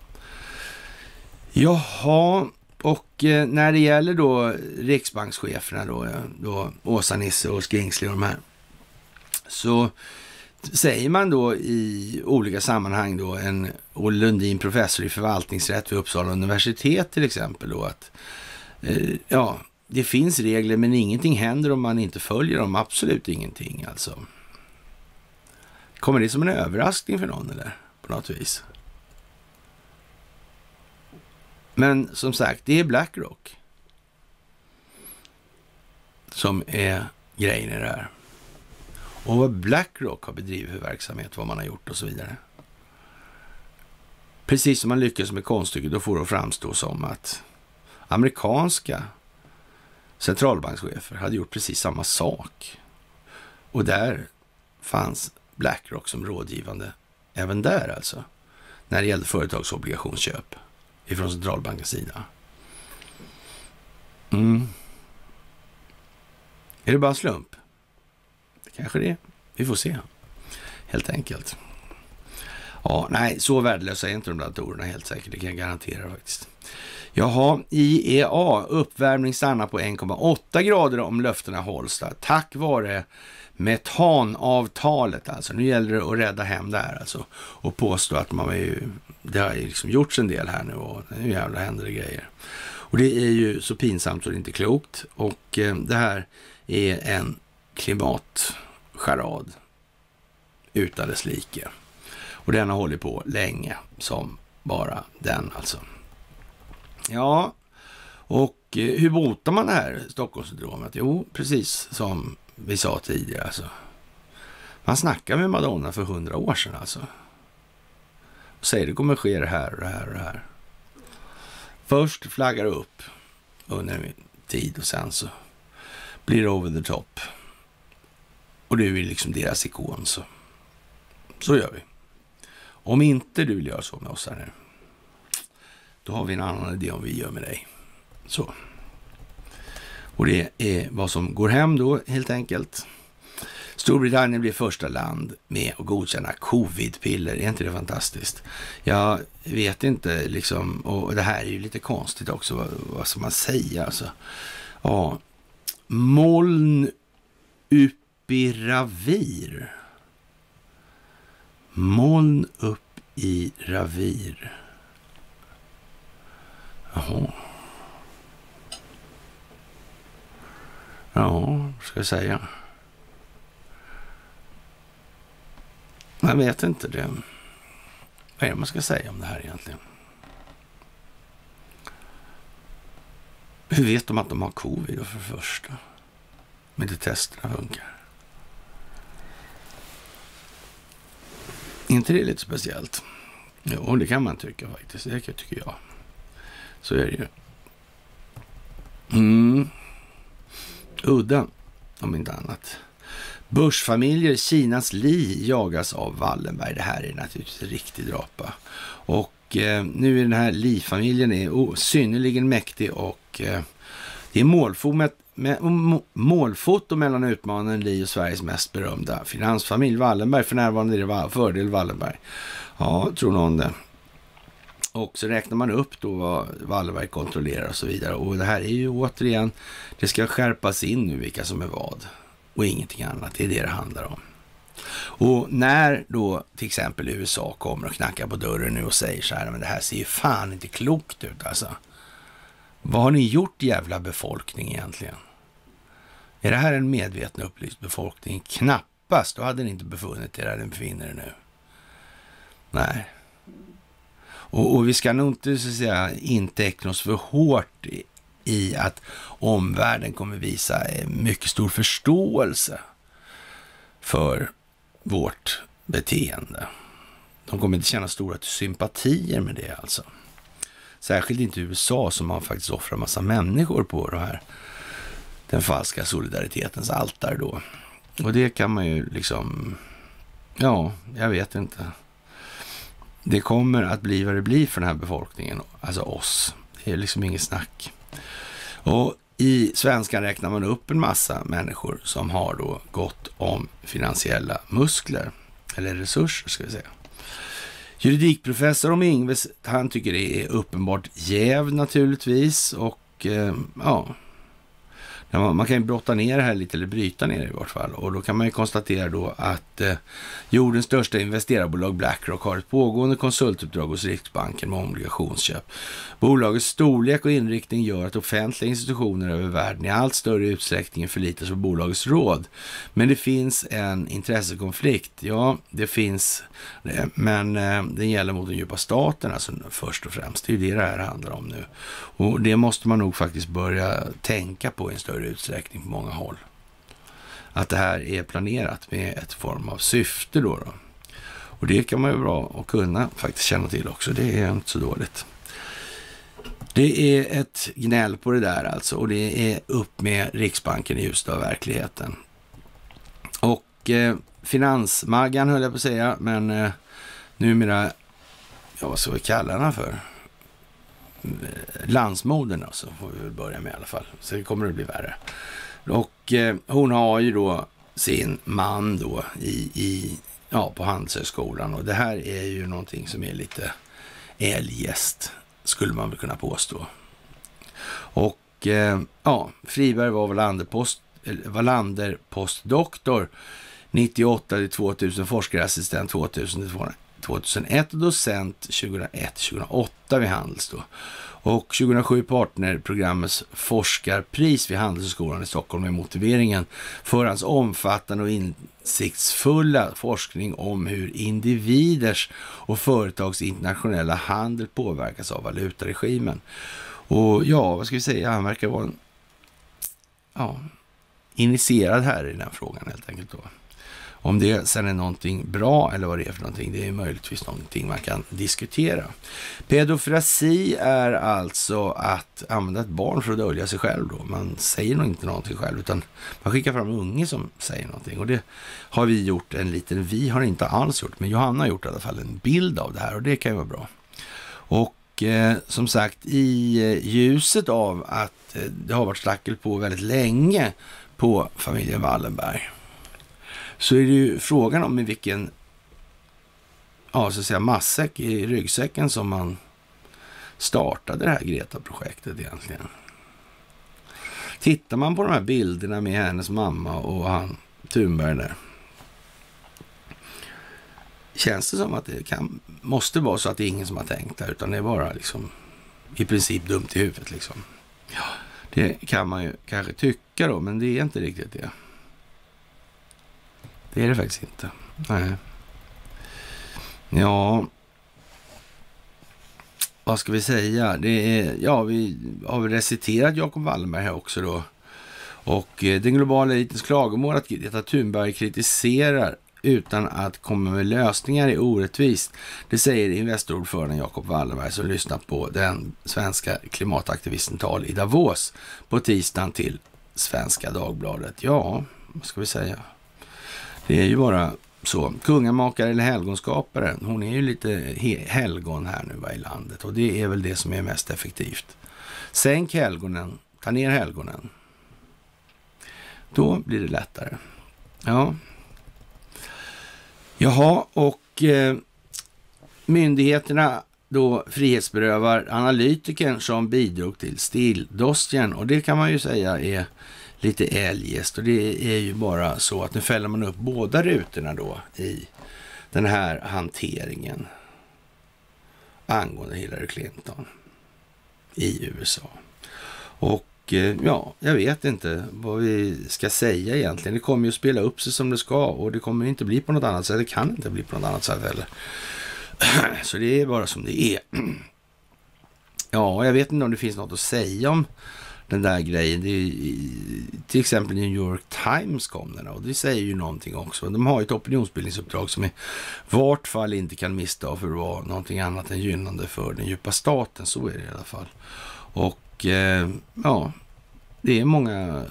[SPEAKER 1] Jaha, och eh, när det gäller då riksbankscheferna då, då Åsa Nisse och Skingsley och de här, så säger man då i olika sammanhang då, en Olle Lundin, professor i förvaltningsrätt vid Uppsala universitet till exempel då, att eh, ja, det finns regler men ingenting händer om man inte följer dem, absolut ingenting alltså. Kommer det som en överraskning för någon eller på något vis? Men som sagt, det är BlackRock som är grejen i det här. Och vad BlackRock har bedrivit för verksamhet, vad man har gjort och så vidare. Precis som man lyckas med konststycket, då får det framstå som att amerikanska centralbankschefer hade gjort precis samma sak. Och där fanns BlackRock som rådgivande även där alltså, när det gällde företagsobligationsköp ifrån centralbankens sida. Mm. Är det bara slump? Kanske det. Vi får se. Helt enkelt. Ja, nej, så värdelösa är inte de datorerna helt säkert. Det kan jag garantera faktiskt. Jaha, I E A. Uppvärmning stannar på en komma åtta grader om löftena hålls där. Tack vare metanavtalet alltså. Nu gäller det att rädda hem det här alltså. Och påstå att man ju, det har ju liksom gjorts en del här nu och nu jävla händer det grejer. Och det är ju så pinsamt så det är inte klokt. Och eh, det här är en klimatcharad utan dess like. Och den har hållit på länge som bara den alltså. Ja, och eh, hur botar man det här Stockholmssyndromet? Jo, precis som vi sa tidigare alltså. Man snackar med Madonna för hundra år sedan alltså. Och säger det kommer ske det här och det här och det här. Först flaggar upp under en tid och sen så blir det over the top. Och du är liksom deras ikon så. Så gör vi. Om inte du vill göra så med oss här nu, då har vi en annan idé om vi gör med dig. Så. Och det är vad som går hem då helt enkelt. Storbritannien blir första land med att godkänna covid-piller. Är inte det fantastiskt? Jag vet inte liksom, och det här är ju lite konstigt också, vad, vad ska man säga alltså. Ja, molnupiravir. Moln upp i ravir. Jaha. Ja, vad ska jag säga? Jag vet inte det. Vad är det man ska säga om det här egentligen? Hur vet de att de har covid då för det första? Men inte testerna funkar. inte det är lite speciellt? Jo, det kan man tycka faktiskt. Det tycker jag. Så är det ju. Mm. Udda, om inte annat. Börsfamiljer, Kinas Li jagas av Wallenberg. Det här är naturligtvis riktigt drapa. Och eh, nu är den här Li-familjen är oh, synnerligen mäktig och eh, det är målfoto, med, med, målfoto mellan utmanaren Li och Sveriges mest berömda finansfamilj Wallenberg. För närvarande är det fördel Wallenberg. Ja, tror någon det. Och så räknar man upp då vad Wallenberg kontrollerar och så vidare. Och det här är ju återigen, det ska skärpas in nu vilka som är vad. Och ingenting annat, det är det det handlar om. Och när då till exempel U S A kommer och knackar på dörren nu och säger så här, men det här ser ju fan inte klokt ut alltså. Vad har ni gjort jävla befolkning egentligen? Är det här en medveten upplyst befolkning? Knappast, då hade ni inte befunnit er där ni befinner er nu. Nej. Och, och vi ska nog inte så att säga inteckna oss för hårt i, i att omvärlden kommer visa mycket stor förståelse för vårt beteende. De kommer inte känna stora sympatier med det alltså. Särskilt inte U S A som har faktiskt offrat massa människor på det här. Den falska solidaritetens altare då. Och det kan man ju liksom, ja, jag vet inte. Det kommer att bli vad det blir för den här befolkningen, alltså oss. Det är liksom inget snack. Och i svenskan räknar man upp en massa människor som har då gått om finansiella muskler, eller resurser ska vi säga. Juridikprofessor om Ingves, han tycker det är uppenbart jäv naturligtvis och eh, ja, man kan ju brotta ner det här lite eller bryta ner det i vart fall och då kan man ju konstatera då att eh, jordens största investerarbolag BlackRock har ett pågående konsultuppdrag hos Riksbanken med obligationsköp. Bolagets storlek och inriktning gör att offentliga institutioner över världen i allt större utsträckning förlitas på bolagets råd. Men det finns en intressekonflikt. Ja, det finns det, men eh, den gäller mot den djupa staten alltså först och främst. Det är ju det det här handlar om nu. Och det måste man nog faktiskt börja tänka på i en större utsträckning på många håll. Att det här är planerat med ett form av syfte då, då. Och det kan man ju bra att kunna faktiskt känna till också. Det är inte så dåligt. Det är ett gnäll på det där alltså. Och det är upp med Riksbanken i ljuset av verkligheten. Och eh, finansmaggan höll jag på att säga. Men eh, numera, ja vad ska vi kalla den för? Landsmodern alltså, får vi väl börja med i alla fall. Så det kommer att bli värre. Och eh, hon har ju då sin man då i, i, ja, på Handelshögskolan. Och det här är ju någonting som är lite eljest, skulle man väl kunna påstå. Och eh, ja, Friberg var Wallander post, Wallander postdoktor nittioåtta till tvåtusen, forskarassistent tvåtusen till tvåtusenett och docent tjugohundraett till tjugohundraåtta vid Handels då. Och tjugohundrasju partnerprogrammets forskarpris vid Handelshögskolan i Stockholm med motiveringen för hans omfattande och insiktsfulla forskning om hur individers och företags internationella handel påverkas av valutaregimen. Och ja, vad ska vi säga, han verkar vara en, ja, initierad här i den frågan helt enkelt då. Om det sen är någonting bra eller vad det är för någonting, det är möjligtvis någonting man kan diskutera. Pedofili är alltså att använda ett barn för att dölja sig själv då. Man säger nog inte någonting själv utan man skickar fram en unge som säger någonting. Och det har vi gjort en liten, vi har inte alls gjort, men Johanna har gjort i alla fall en bild av det här och det kan ju vara bra. Och eh, som sagt, i ljuset av att eh, det har varit slackel på väldigt länge på familjen Wallenberg, så är det ju frågan om i vilken, ja, så att säga, matsäck i ryggsäcken som man startade det här Greta-projektet egentligen. Tittar man på de här bilderna med hennes mamma och han Thunberg där, känns det som att det kan, måste vara så att det är ingen som har tänkt där, utan det är bara liksom i princip dumt i huvudet liksom. Ja, det kan man ju kanske tycka då, men det är inte riktigt det. Det är det faktiskt inte. Nej. Ja. Vad ska vi säga? Det är, ja, vi har reciterat Jacob Wallenberg här också då. Och eh, den globala elitens klagomål att Greta Thunberg kritiserar utan att komma med lösningar är orättvist. Det säger Investorordföranden Jacob Wallenberg som lyssnat på den svenska klimataktivisten tal i Davos på tisdagen till Svenska Dagbladet. Ja, vad ska vi säga? Det är ju bara så. Kungamakare eller helgonskapare, hon är ju lite he- helgon här nu va, i landet och det är väl det som är mest effektivt. Sänk helgonen, ta ner helgonen. Då blir det lättare. Ja. Jaha, och eh, myndigheterna då frihetsberövar analytikern som bidrog till Stildossien och det kan man ju säga är lite eljest och det är ju bara så att nu fäller man upp båda rutorna då i den här hanteringen angående Hillary Clinton i U S A. Och ja, jag vet inte vad vi ska säga egentligen. Det kommer ju att spela upp sig som det ska och det kommer inte bli på något annat sätt. Det kan inte bli på något annat sätt heller. Så det är bara som det är. Ja, jag vet inte om det finns något att säga om den där grejen. Det är, till exempel New York Times kom den och det säger ju någonting också. De har ett opinionsbildningsuppdrag som i vart fall inte kan missta för att vara någonting annat än gynnande för den djupa staten. Så är det i alla fall. Och eh, ja, det är många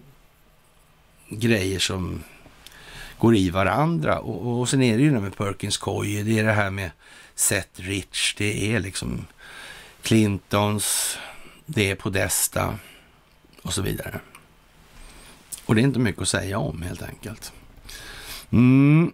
[SPEAKER 1] grejer som går i varandra. Och, och sen är det ju det med Perkins Coie, det är det här med Seth Rich, det är liksom Clintons, det är Podesta och så vidare. Och det är inte mycket att säga om helt enkelt. Mm.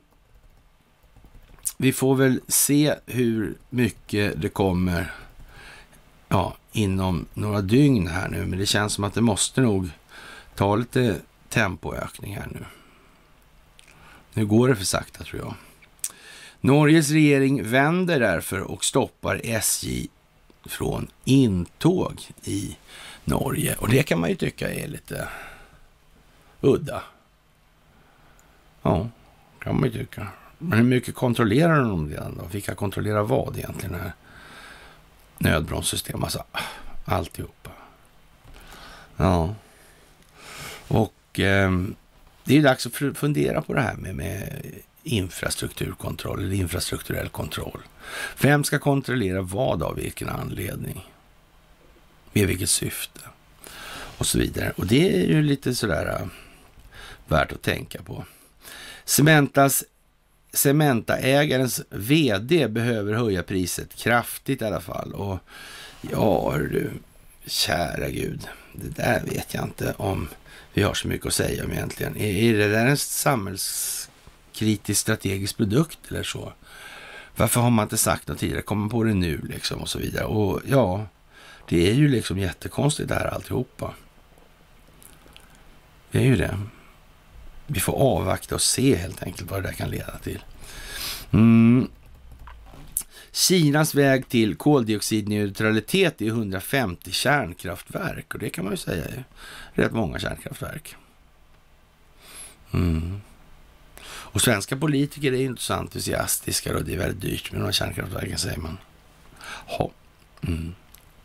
[SPEAKER 1] Vi får väl se hur mycket det kommer ja, inom några dygn här nu. Men det känns som att det måste nog ta lite tempoökning här nu. Nu går det för sakta tror jag. Norges regering vänder därför och stoppar S J från intåg i Norge. Och det kan man ju tycka är lite udda. Ja, kan man ju tycka. Men hur mycket kontrollerar de det då? Vilka kontrollerar vad egentligen här? Nödbromssystem, alltså alltihopa. Ja. Och eh, det är ju dags att fundera på det här med, med infrastrukturkontroll eller infrastrukturell kontroll. Vem ska kontrollera vad av vilken anledning? Med vilket syfte? Och så vidare. Och det är ju lite sådär uh, värt att tänka på. Cementas Cementaägarens vd behöver höja priset kraftigt i alla fall. Och ja, du, kära gud, det där vet jag inte om vi har så mycket att säga om egentligen. Är, är det där en samhällskritisk strategisk produkt eller så? Varför har man inte sagt något tidigare? Kommer på det nu liksom och så vidare. Och ja, det är ju liksom jättekonstigt det här alltihopa. Det är ju det. Vi får avvakta och se helt enkelt vad det där kan leda till. Mm. Kinas väg till koldioxidneutralitet är hundrafemtio kärnkraftverk. Och det kan man ju säga är rätt många kärnkraftverk. Mm. Och svenska politiker är ju inte så entusiastiska och det är väldigt dyrt med de kärnkraftverken säger man. Ja. Mm.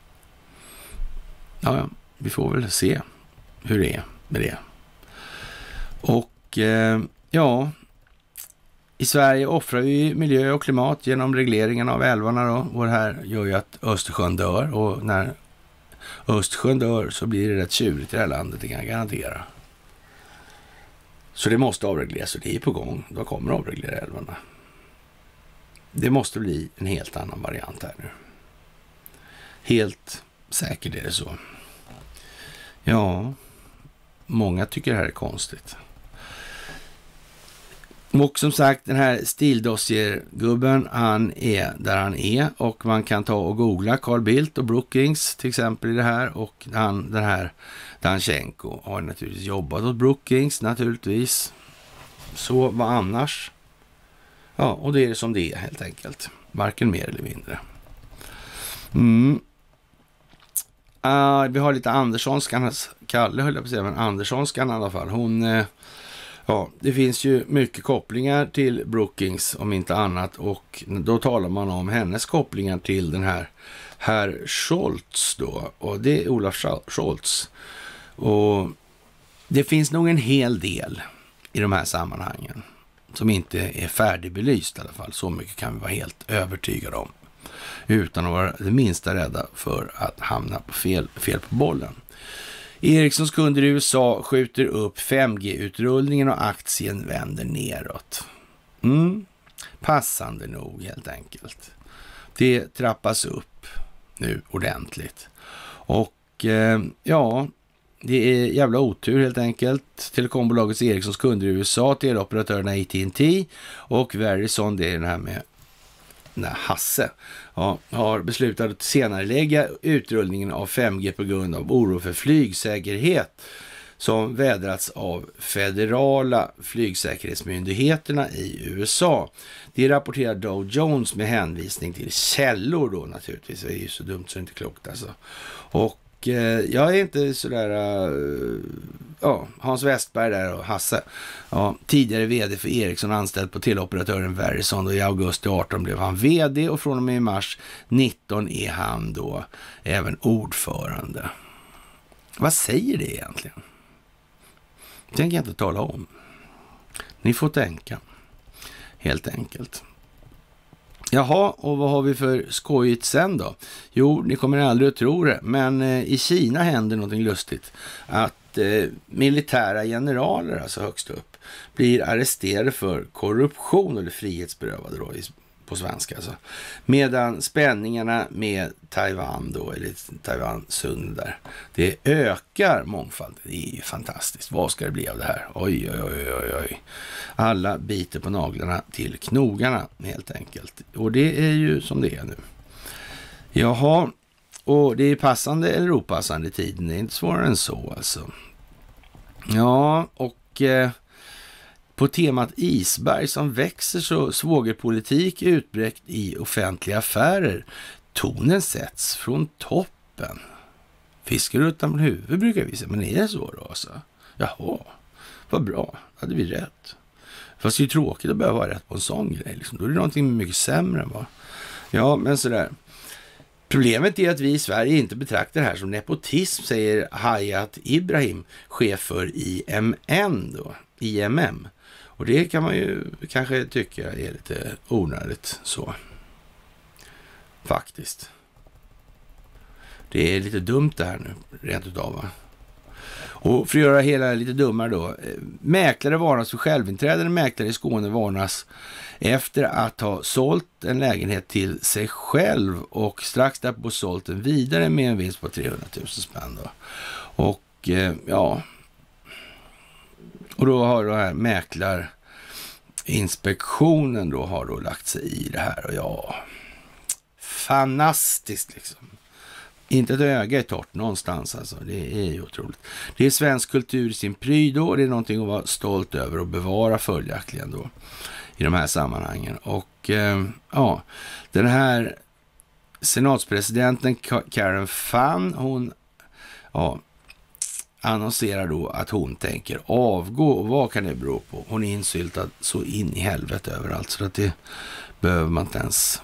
[SPEAKER 1] Ja, ja, vi får väl se hur det är med det. Och eh, ja, i Sverige offrar vi miljö och klimat genom regleringen av älvarna då. Och det här gör ju att Östersjön dör. Och när Östersjön dör så blir det rätt tjurigt i det här landet, det kan jag garantera. Så det måste avregleras och det är på gång. Då kommer att avreglera älvarna. Det måste bli en helt annan variant här nu. Helt säkert är det så. Ja, många tycker det här är konstigt. Och som sagt, den här Stildossier-gubben, han är där han är. Och man kan ta och googla Carl Bildt och Brookings till exempel i det här. Och han, den här Danchenko har naturligtvis jobbat åt Brookings naturligtvis. Så vad annars? Ja, och det är som det är helt enkelt. Varken mer eller mindre. Mm. Uh, vi har lite Anderssonskan, Kalle höll jag på att säga, men Anderssonskan i alla fall. Hon, uh, ja, det finns ju mycket kopplingar till Brookings om inte annat. Och då talar man om hennes kopplingar till den här herr Scholz då. Och det är Olaf Scholz. Och det finns nog en hel del i de här sammanhangen. som inte är färdigbelyst i alla fall. Så mycket kan vi vara helt övertygade om. Utan att vara det minsta rädda för att hamna på fel, fel på bollen. Ericssons kunder i U S A skjuter upp fem G-utrullningen och aktien vänder neråt. Mm. Passande nog helt enkelt. Det trappas upp nu ordentligt. Och eh, ja, det är jävla otur helt enkelt. Telekombolagets Ericssons kunder i U S A, teleoperatörerna A T and T och Verizon, det är den här med nej, Hasse, ja, har beslutat att senare lägga utrullningen av fem G på grund av oro för flygsäkerhet som vädrats av federala flygsäkerhetsmyndigheterna i U S A. Det rapporterar Dow Jones med hänvisning till källor då naturligtvis. Det är ju så dumt så det är inte klokt alltså. Och eh, jag är inte sådär, uh, ja, Hans Westberg där och Hasse. Ja, tidigare vd för Ericsson, anställd på teleoperatören Verizon, och i augusti arton blev han vd och från och med i mars nitton är han då även ordförande. Vad säger det egentligen? Tänker jag inte tala om. Ni får tänka. Helt enkelt. Jaha, och vad har vi för skojigt sen då? Jo, ni kommer aldrig att tro det. Men eh, i Kina händer någonting lustigt. Att eh, militära generaler, alltså högst upp, blir arresterade för korruption eller frihetsberövade då i på svenska alltså. Medan spänningarna med Taiwan då, eller Taiwan Sund där, det ökar mångfalden. Det är ju fantastiskt. Vad ska det bli av det här? Oj, oj, oj, oj, oj. Alla biter på naglarna till knogarna helt enkelt. Och det är ju som det är nu. Jaha, och det är passande eller opassande i tiden. Det är inte svårare än så alltså. Ja, och eh, på temat isberg som växer så svågerpolitik utbrett i offentliga affärer. Tonen sätts från toppen. Fiskar utan huvud brukar vi säga, men är det så då alltså? Jaha, vad bra, hade vi rätt. Fast det är ju tråkigt att behöva ha rätt på en sån grej. Liksom. Då är det någonting mycket sämre än vad. Ja, men sådär. Problemet är att vi i Sverige inte betraktar det här som nepotism, säger Hayat Ibrahim, chef för I M M då, I M M. Och det kan man ju kanske tycka är lite onödigt så. Faktiskt. Det är lite dumt det här nu, rent utav va. Och för att göra hela lite dummare då. Mäklare varnas för självinträdande. Mäklare i Skåne varnas efter att ha sålt en lägenhet till sig själv och strax därpå sålt den vidare med en vinst på trehundratusen spänn då. Och eh, ja... Och då har det här mäklarinspektionen då har då lagt sig i det här och ja, fantastiskt liksom. Inte ett öga är torrt någonstans alltså, det är ju otroligt. Det är svensk kultur i sin pryd då, och det är någonting att vara stolt över och bevara följaktligen då i de här sammanhangen. Och eh, ja, den här senatspresidenten Karen Fann, hon ja, annonserar då att hon tänker avgå. Och vad kan det bero på? Hon är insyltad så in i helvete överallt så att det behöver man inte ens...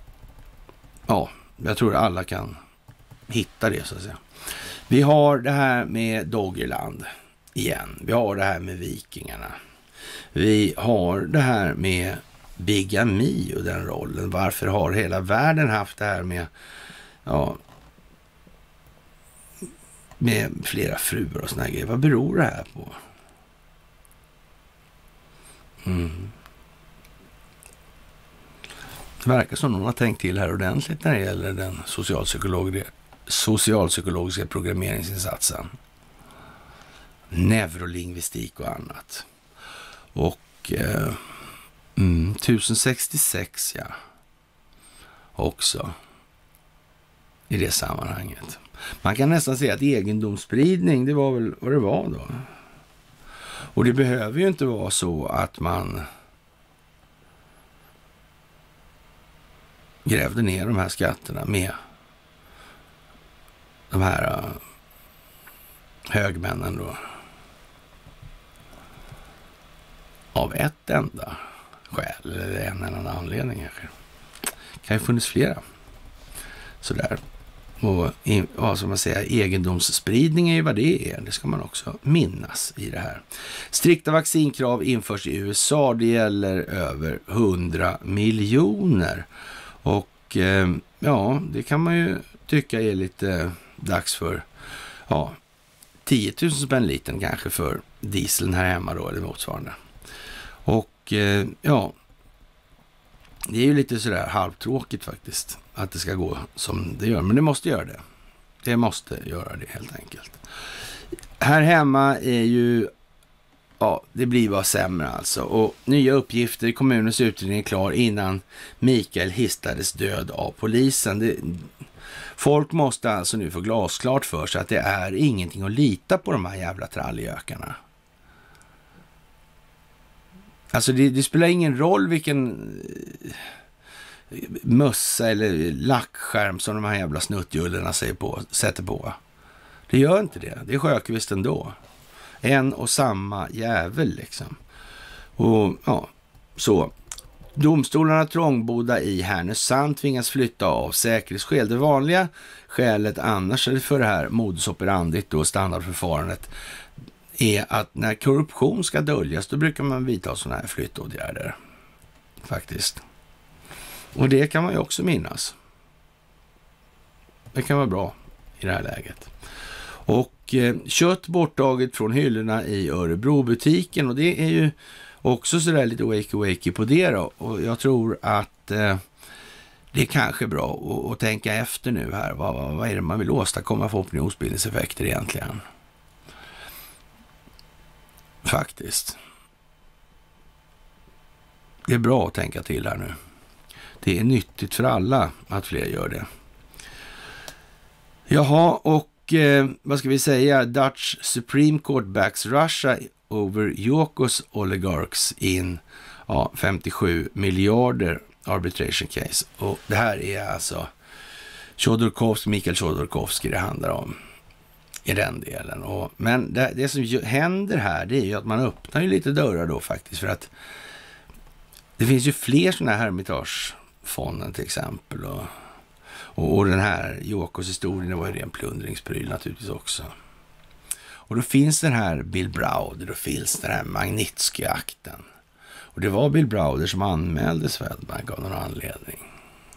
[SPEAKER 1] Ja, jag tror alla kan hitta det så att säga. Vi har det här med Doggerland igen. Vi har det här med vikingarna. Vi har det här med bigami och den rollen. Varför har hela världen haft det här med... Ja... med flera fruar och såna grejer. Vad beror det här på? Mm. Det verkar som någon har tänkt till här ordentligt när det gäller den socialpsykologiska, socialpsykologiska programmeringsinsatsen. Neurolingvistik och annat. Och eh, mm, tusen sextiosex ja. Också. I det sammanhanget. Man kan nästan säga att egendomsspridning, det var väl vad det var då. Och det behöver ju inte vara så att man grävde ner de här skatterna med de här uh, högmännen då. Av ett enda skäl, eller en eller annan anledning kanske. Det kan ju funnits flera. Sådär. Och ja, som man säger, egendomsspridning är ju vad det är. Det ska man också minnas i det här. Strikta vaccinkrav införs i U S A. Det gäller över hundra miljoner. Och eh, ja, det kan man ju tycka är lite dags för. Ja, tio tusen spänn liten kanske för dieseln här hemma då, eller motsvarande. Och eh, ja, det är ju lite sådär halvtråkigt faktiskt att det ska gå som det gör. Men det måste göra det. Det måste göra det helt enkelt. Här hemma är ju, ja, det blir bara sämre alltså. Och nya uppgifter, kommunens utredning är klar innan Mikael histades död av polisen. Det, folk måste alltså nu få glasklart för sig att det är ingenting att lita på de här jävla tralljökarna. Alltså det, det spelar ingen roll vilken mössa eller lackskärm som de här jävla snuttjullerna säger på, sätter på. Det gör inte det. Det är Sjökvist ändå. En och samma jävel liksom. Och ja, så. Domstolarna Trångboda i Härnösand tvingas flytta av säkerhetsskäl. Det vanliga skälet annars för det här modus operandit och standardförfarandet är att när korruption ska döljas då brukar man vidta sådana här flyttåtgärder. Faktiskt. Och det kan man ju också minnas. Det kan vara bra i det här läget. Och eh, kött borttaget från hyllorna i Örebrobutiken. Och det är ju också sådär lite wakey-wakey på det då. Och jag tror att eh, det är kanske bra att, att tänka efter nu här. Vad, vad, vad är det man vill åstadkomma för opinionsbildningseffekter egentligen? Faktiskt. Det är bra att tänka till här nu. Det är nyttigt för alla att fler gör det. Jaha, och eh, vad ska vi säga? Dutch Supreme Court backs Russia over Yokos oligarchs in ja, femtiosju miljarder arbitration case. Och det här är alltså Chodorkovsky, Mikael Chodorkovsky det handlar om i den delen. Och, men det, det som händer här det är ju att man öppnar ju lite dörrar då faktiskt för att det finns ju fler sådana här Hermitagefonden till exempel och, och, och den här Jokos historien var ju ren plundringspryl naturligtvis också. Och då finns den här Bill Browder, då finns den här Magnitsky-akten. Och det var Bill Browder som anmälde Swedbank av någon anledning.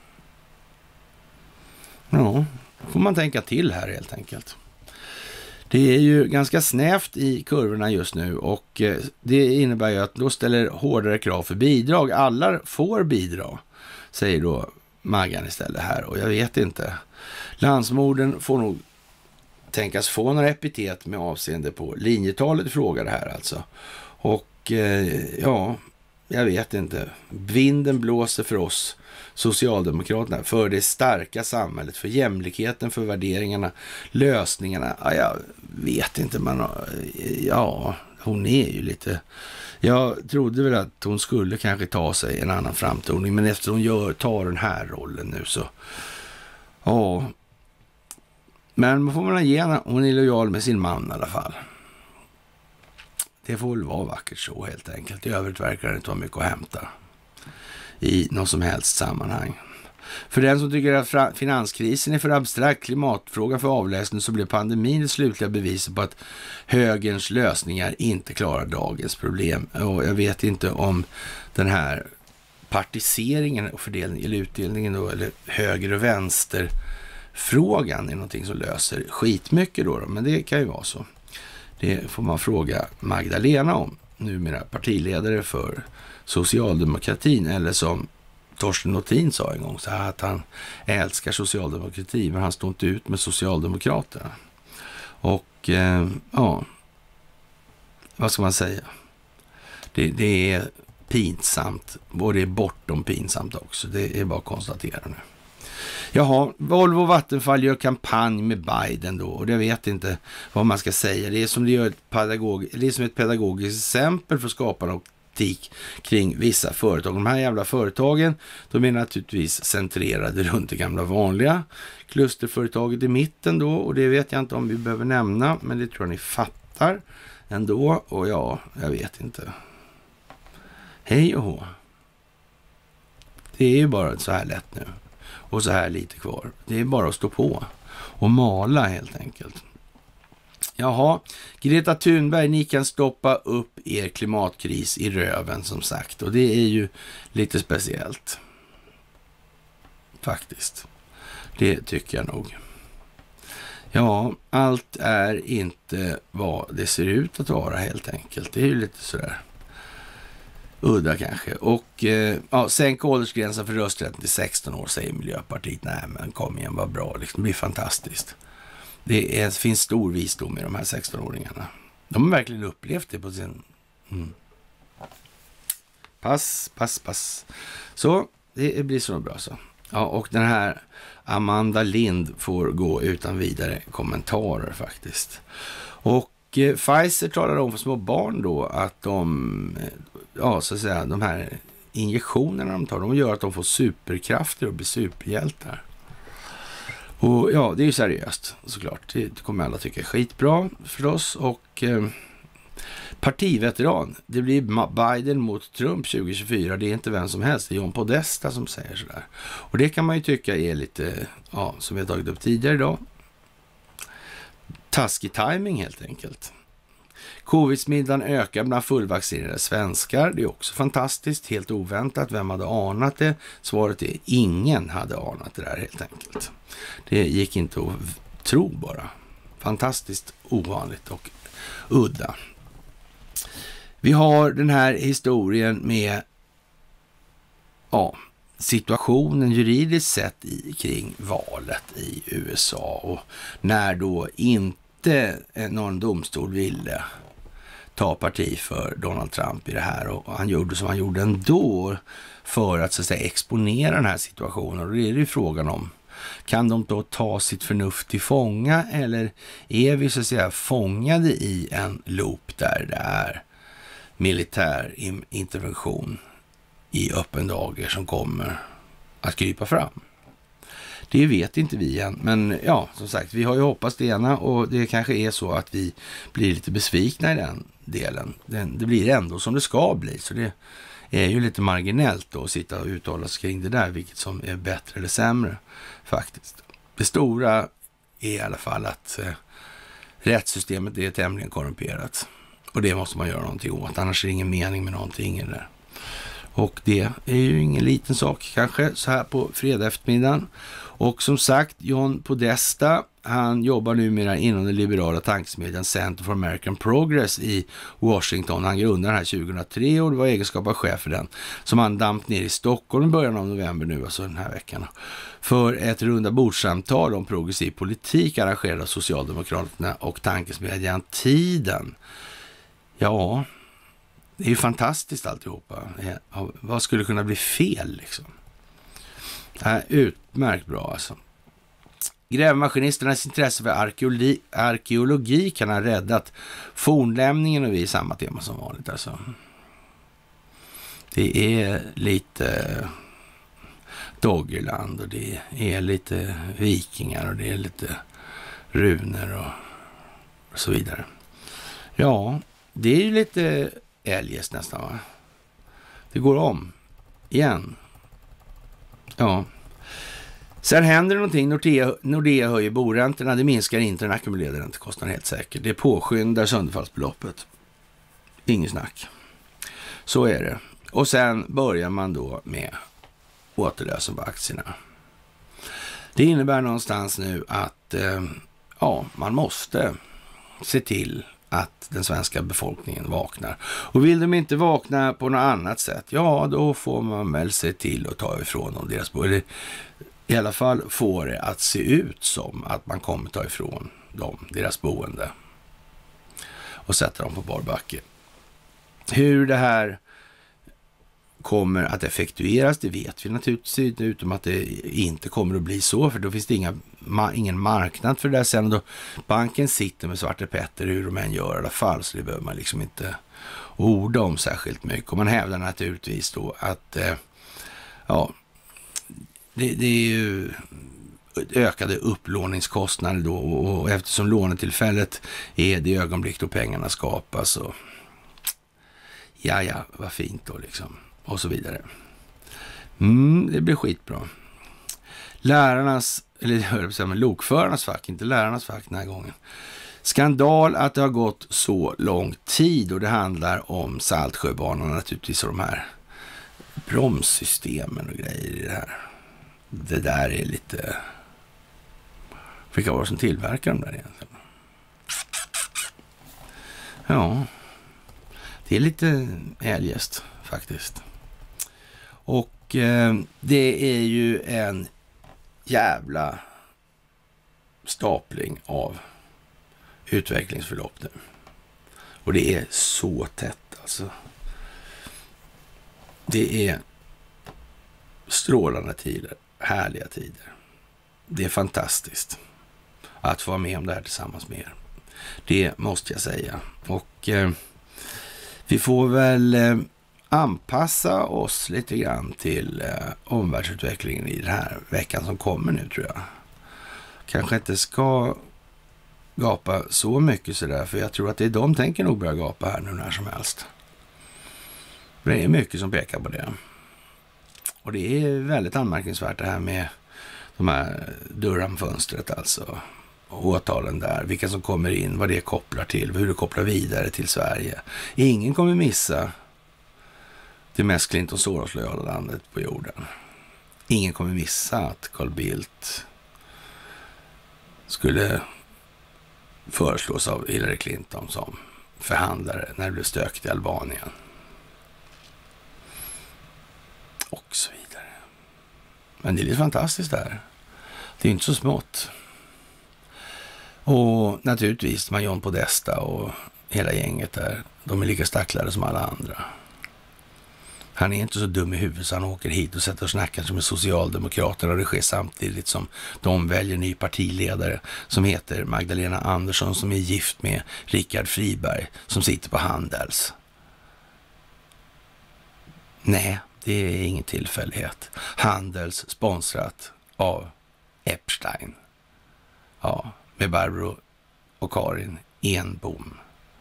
[SPEAKER 1] Ja, då får man tänka till här helt enkelt. Det är ju ganska snävt i kurvorna just nu och det innebär ju att då ställer hårdare krav för bidrag. Alla får bidra, säger då Maggan istället här och jag vet inte. Landsmorden får nog tänkas få några epitet med avseende på linjetalet frågar det här alltså. Och eh, ja, jag vet inte. Vinden blåser för oss Socialdemokraterna, för det starka samhället, för jämlikheten, för värderingarna, lösningarna. Ja, jag vet inte, man, ja, hon är ju lite... Jag trodde väl att hon skulle kanske ta sig en annan framtoning, men efter hon gör, tar den här rollen nu så... Ja... Men man får man ge henne, hon är lojal med sin man i alla fall. Det får väl vara vackert så helt enkelt. I övrigt verkar det inte vara mycket att hämta i någon som helst sammanhang. För den som tycker att finanskrisen är för abstrakt klimatfråga för avläsning så blir pandemin det slutliga beviset på att högerns lösningar inte klarar dagens problem. Och jag vet inte om den här partiseringen och fördelningen eller utdelningen då, eller höger och vänster frågan är någonting som löser skitmycket då, då, men det kan ju vara så. Det får man fråga Magdalena om, numera partiledare för socialdemokratin, eller som Torsten Nothin sa en gång så här, att han älskar socialdemokrati men han står inte ut med socialdemokraterna. Och eh, ja, vad ska man säga? Det, det är pinsamt och det är bortom pinsamt också. Det är bara att konstatera nu. Jaha, Volvo och Vattenfall gör kampanj med Biden då och jag vet inte vad man ska säga. Det är som, det gör ett, pedagog, det är som ett pedagogiskt exempel för att skapa något kring vissa företag. De här jävla företagen, de är naturligtvis centrerade runt det gamla vanliga klusterföretaget i mitten då, och det vet jag inte om vi behöver nämna, men det tror jag ni fattar ändå, och ja, jag vet inte. Hej och hå. Det är ju bara så här lätt nu. Och så här lite kvar. Det är bara att stå på. och mala helt enkelt. Jaha, Greta Thunberg, ni kan stoppa upp er klimatkris i röven som sagt. Och det är ju lite speciellt. Faktiskt. Det tycker jag nog. Ja, allt är inte vad det ser ut att vara helt enkelt. Det är ju lite sådär udda kanske. Och eh, ja, sänk åldersgränsen för rösträtten till sexton år, säger Miljöpartiet. Nej men kom igen, vad bra. Liksom. Det blir fantastiskt. Det är, finns stor visdom i de här sexton-åringarna. De har verkligen upplevt det på sin... Mm. Pass, pass, pass. Så, det blir så bra så. Ja, och den här Amanda Lind får gå utan vidare kommentarer faktiskt. Och eh, Pfizer talar om för små barn då att de, ja så att säga, de här injektionerna de tar, de gör att de får superkrafter och blir superhjältar. Och ja, det är ju seriöst såklart. Det kommer alla tycka är skitbra förstås. Och eh, partiveteran, det blir Biden mot Trump tjugo tjugofyra. Det är inte vem som helst, det är John Podesta som säger sådär. Och det kan man ju tycka är lite, ja, som vi har tagit upp tidigare idag, taskig timing helt enkelt. Covid-smittan ökar bland fullvaccinerade svenskar. Det är också fantastiskt, helt oväntat. Vem hade anat det? Svaret är ingen hade anat det där helt enkelt. Det gick inte att tro bara. Fantastiskt ovanligt och udda. Vi har den här historien med ja, situationen juridiskt sett i, kring valet i U S A och när då inte någon domstol ville ta parti för Donald Trump i det här och han gjorde som han gjorde ändå för att så att säga exponera den här situationen. Och det är ju frågan om, kan de då ta sitt förnuft till fånga eller är vi så att säga fångade i en loop där det är militär intervention i öppen dager som kommer att krypa fram? Det vet inte vi än, men ja, som sagt, vi har ju hoppats det ena och det kanske är så att vi blir lite besvikna i den delen. Det blir ändå som det ska bli, så det är ju lite marginellt då att sitta och uttala sig kring det där, vilket som är bättre eller sämre faktiskt. Det stora är i alla fall att eh, rättssystemet är tämligen korrumperat och det måste man göra någonting åt, annars är det ingen mening med någonting eller. Och det är ju ingen liten sak kanske så här på fredag eftermiddagen. Och som sagt, John Podesta, han jobbar numera inom den liberala tankesmedjan Center for American Progress i Washington. Han grundade den här tjugohundratre och det var egenskap av chef för den som han damp ner i Stockholm i början av november nu, alltså den här veckan. För ett runda bordssamtal om progressiv politik arrangerad av Socialdemokraterna och tankesmedjan Tiden. Ja, det är ju fantastiskt alltihopa. Ja, vad skulle kunna bli fel liksom? Äh, utmärkt bra alltså. Grävmaskinisternas intresse för arkeologi, arkeologi kan ha räddat fornlämningen och vi är samma tema som vanligt alltså. Det är lite Doggerland och det är lite vikingar och det är lite runer och, och så vidare. Ja, det är ju lite eljest nästan va? Det går om igen. Ja. Sen händer det någonting. Nordea, Nordea höjer boräntorna. Det minskar inte den ackumulerade räntekostnaden helt säkert. Det påskyndar sönderfallsbeloppet. Inget snack. Så är det. Och sen börjar man då med återlösen på aktierna. Det innebär någonstans nu att eh, ja, man måste se till att den svenska befolkningen vaknar. Och vill de inte vakna på något annat sätt, ja då får man väl se till att ta ifrån dem deras bo. Eller i alla fall får det att se ut som att man kommer ta ifrån dem deras boende och sätta dem på barbacke. Hur det här kommer att effektueras, det vet vi naturligtvis inte, utom att det inte kommer att bli så, för då finns det inga, ma, ingen marknad för det där sen. Då banken sitter med Svarte Petter hur de än gör i alla fall, så det behöver man liksom inte orda om särskilt mycket. Och man hävdar naturligtvis då att eh, ja, det, det är ju ökade upplåningskostnader då, och eftersom lånetillfället är det ögonblick då pengarna skapas, så ja, ja, vad fint då liksom. Och så vidare. Mm, det blir skitbra. Lärarnas, eller jag höll på att säga, men lokförarnas fack, inte lärarnas fack den här gången. Skandal att det har gått så lång tid, och det handlar om Saltsjöbanan naturligtvis, och de här bromssystemen och grejer i det här. Det där är lite... Vilka var det som tillverkar dem där egentligen? Ja, det är lite eljest faktiskt. Och eh, det är ju en jävla stapling av utvecklingsförlopp nu. Och det är så tätt alltså. Det är strålande tider, härliga tider. Det är fantastiskt att få vara med om det här tillsammans med er. Det måste jag säga. Och eh, vi får väl eh, anpassa oss lite grann till eh, omvärldsutvecklingen i den här veckan som kommer nu, tror jag. Kanske inte ska gapa så mycket sådär, för jag tror att det är de tänker nog börja gapa här nu när som helst. Det är mycket som pekar på det. Och det är väldigt anmärkningsvärt det här med de här Durham-fönstret alltså. Åtalen där, vilka som kommer in, vad det kopplar till, hur det kopplar vidare till Sverige. Ingen kommer missa det mest Clinton Soros-lojala landet på jorden. Ingen kommer missa att Carl Bildt skulle föreslås av Hillary Clinton som förhandlare när det blev stökigt i Albanien. Och så vidare. Men det är lite fantastiskt där. Det är inte så smått. Och naturligtvis man John Podesta och hela gänget där, de är lika stacklade som alla andra. Han är inte så dum i huvudet så han åker hit och sätter och snackar som en socialdemokrater, och det sker samtidigt som de väljer ny partiledare som heter Magdalena Andersson, som är gift med Rickard Friberg som sitter på Handels. Nej, det är ingen tillfällighet. Handels sponsrat av Epstein. Ja, med Barbro och Karin Enbom.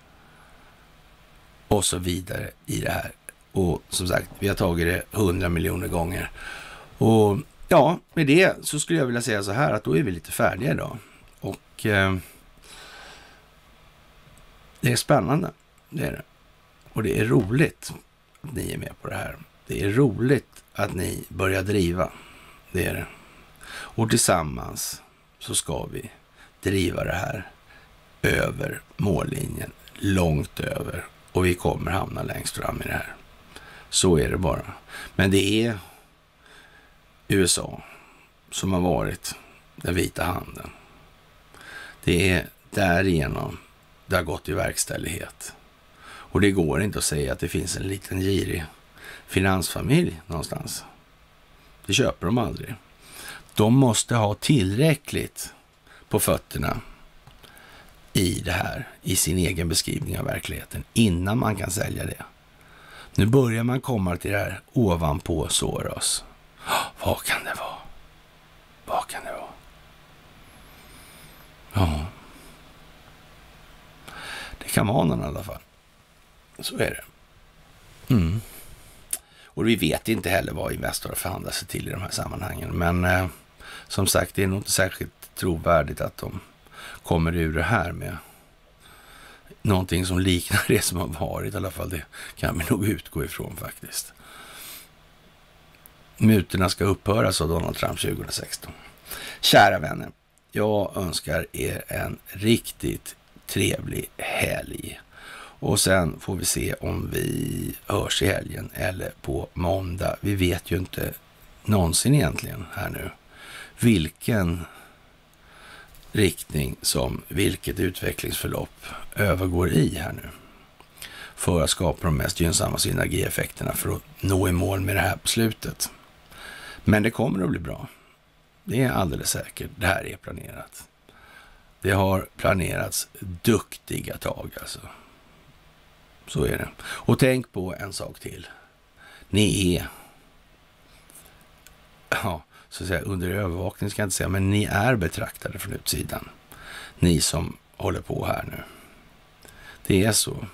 [SPEAKER 1] Och så vidare i det här. Och som sagt, vi har tagit det hundra miljoner gånger. Och ja, med det så skulle jag vilja säga så här att då är vi lite färdiga idag. Och eh, det är spännande, det är det. Och det är roligt att ni är med på det här. Det är roligt att ni börjar driva, det är det. Och tillsammans så ska vi driva det här över mållinjen, långt över. Och vi kommer hamna längst fram i det här. Så är det bara. Men det är U S A som har varit den vita handen. Det är därigenom det har gått i verkställighet. Och det går inte att säga att det finns en liten girig finansfamilj någonstans. Det köper de aldrig. De måste ha tillräckligt på fötterna i det här, i sin egen beskrivning av verkligheten, innan man kan sälja det. Nu börjar man komma till det här ovanpå Soros. Vad kan det vara? Vad kan det vara? Ja. Det kan vara någon i alla fall. Så är det. Mm. Och vi vet inte heller vad Investor förhandlar sig till i de här sammanhangen. Men eh, som sagt, det är nog inte särskilt trovärdigt att de kommer ur det här med någonting som liknar det som har varit. I alla fall det kan vi nog utgå ifrån faktiskt. Mutorna ska upphöra, så Donald Trump tjugo sexton. Kära vänner, jag önskar er en riktigt trevlig helg. Och sen får vi se om vi hörs i helgen eller på måndag. Vi vet ju inte någonsin egentligen här nu vilken riktning som vilket utvecklingsförlopp övergår i här nu. För att skapa de mest gynnsamma synergieffekterna för att nå i mål med det här beslutet. Men det kommer att bli bra. Det är alldeles säkert. Det här är planerat. Det har planerats duktiga tag alltså. Så är det. Och tänk på en sak till. Ni är ja, så att säga under övervakning ska jag inte säga, men ni är betraktade från utsidan. Ni som håller på här nu. Det är så.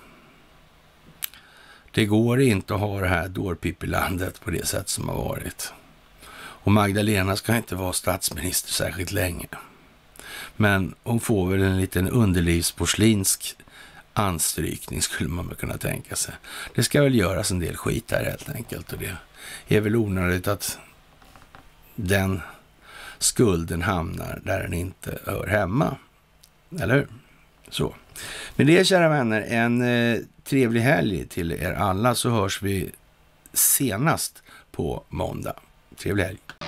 [SPEAKER 1] Det går inte att ha det här dårpippilandet på det sätt som har varit. Och Magdalena ska inte vara statsminister särskilt länge. Men hon får väl en liten underlivsporslinsk anstrykning skulle man väl kunna tänka sig. Det ska väl göras en del skit här helt enkelt. Och det är väl onödigt att den skulden hamnar där den inte hör hemma. Eller hur? Så. Med det, kära vänner, en eh, trevlig helg till er alla, så hörs vi senast på måndag. Trevlig helg.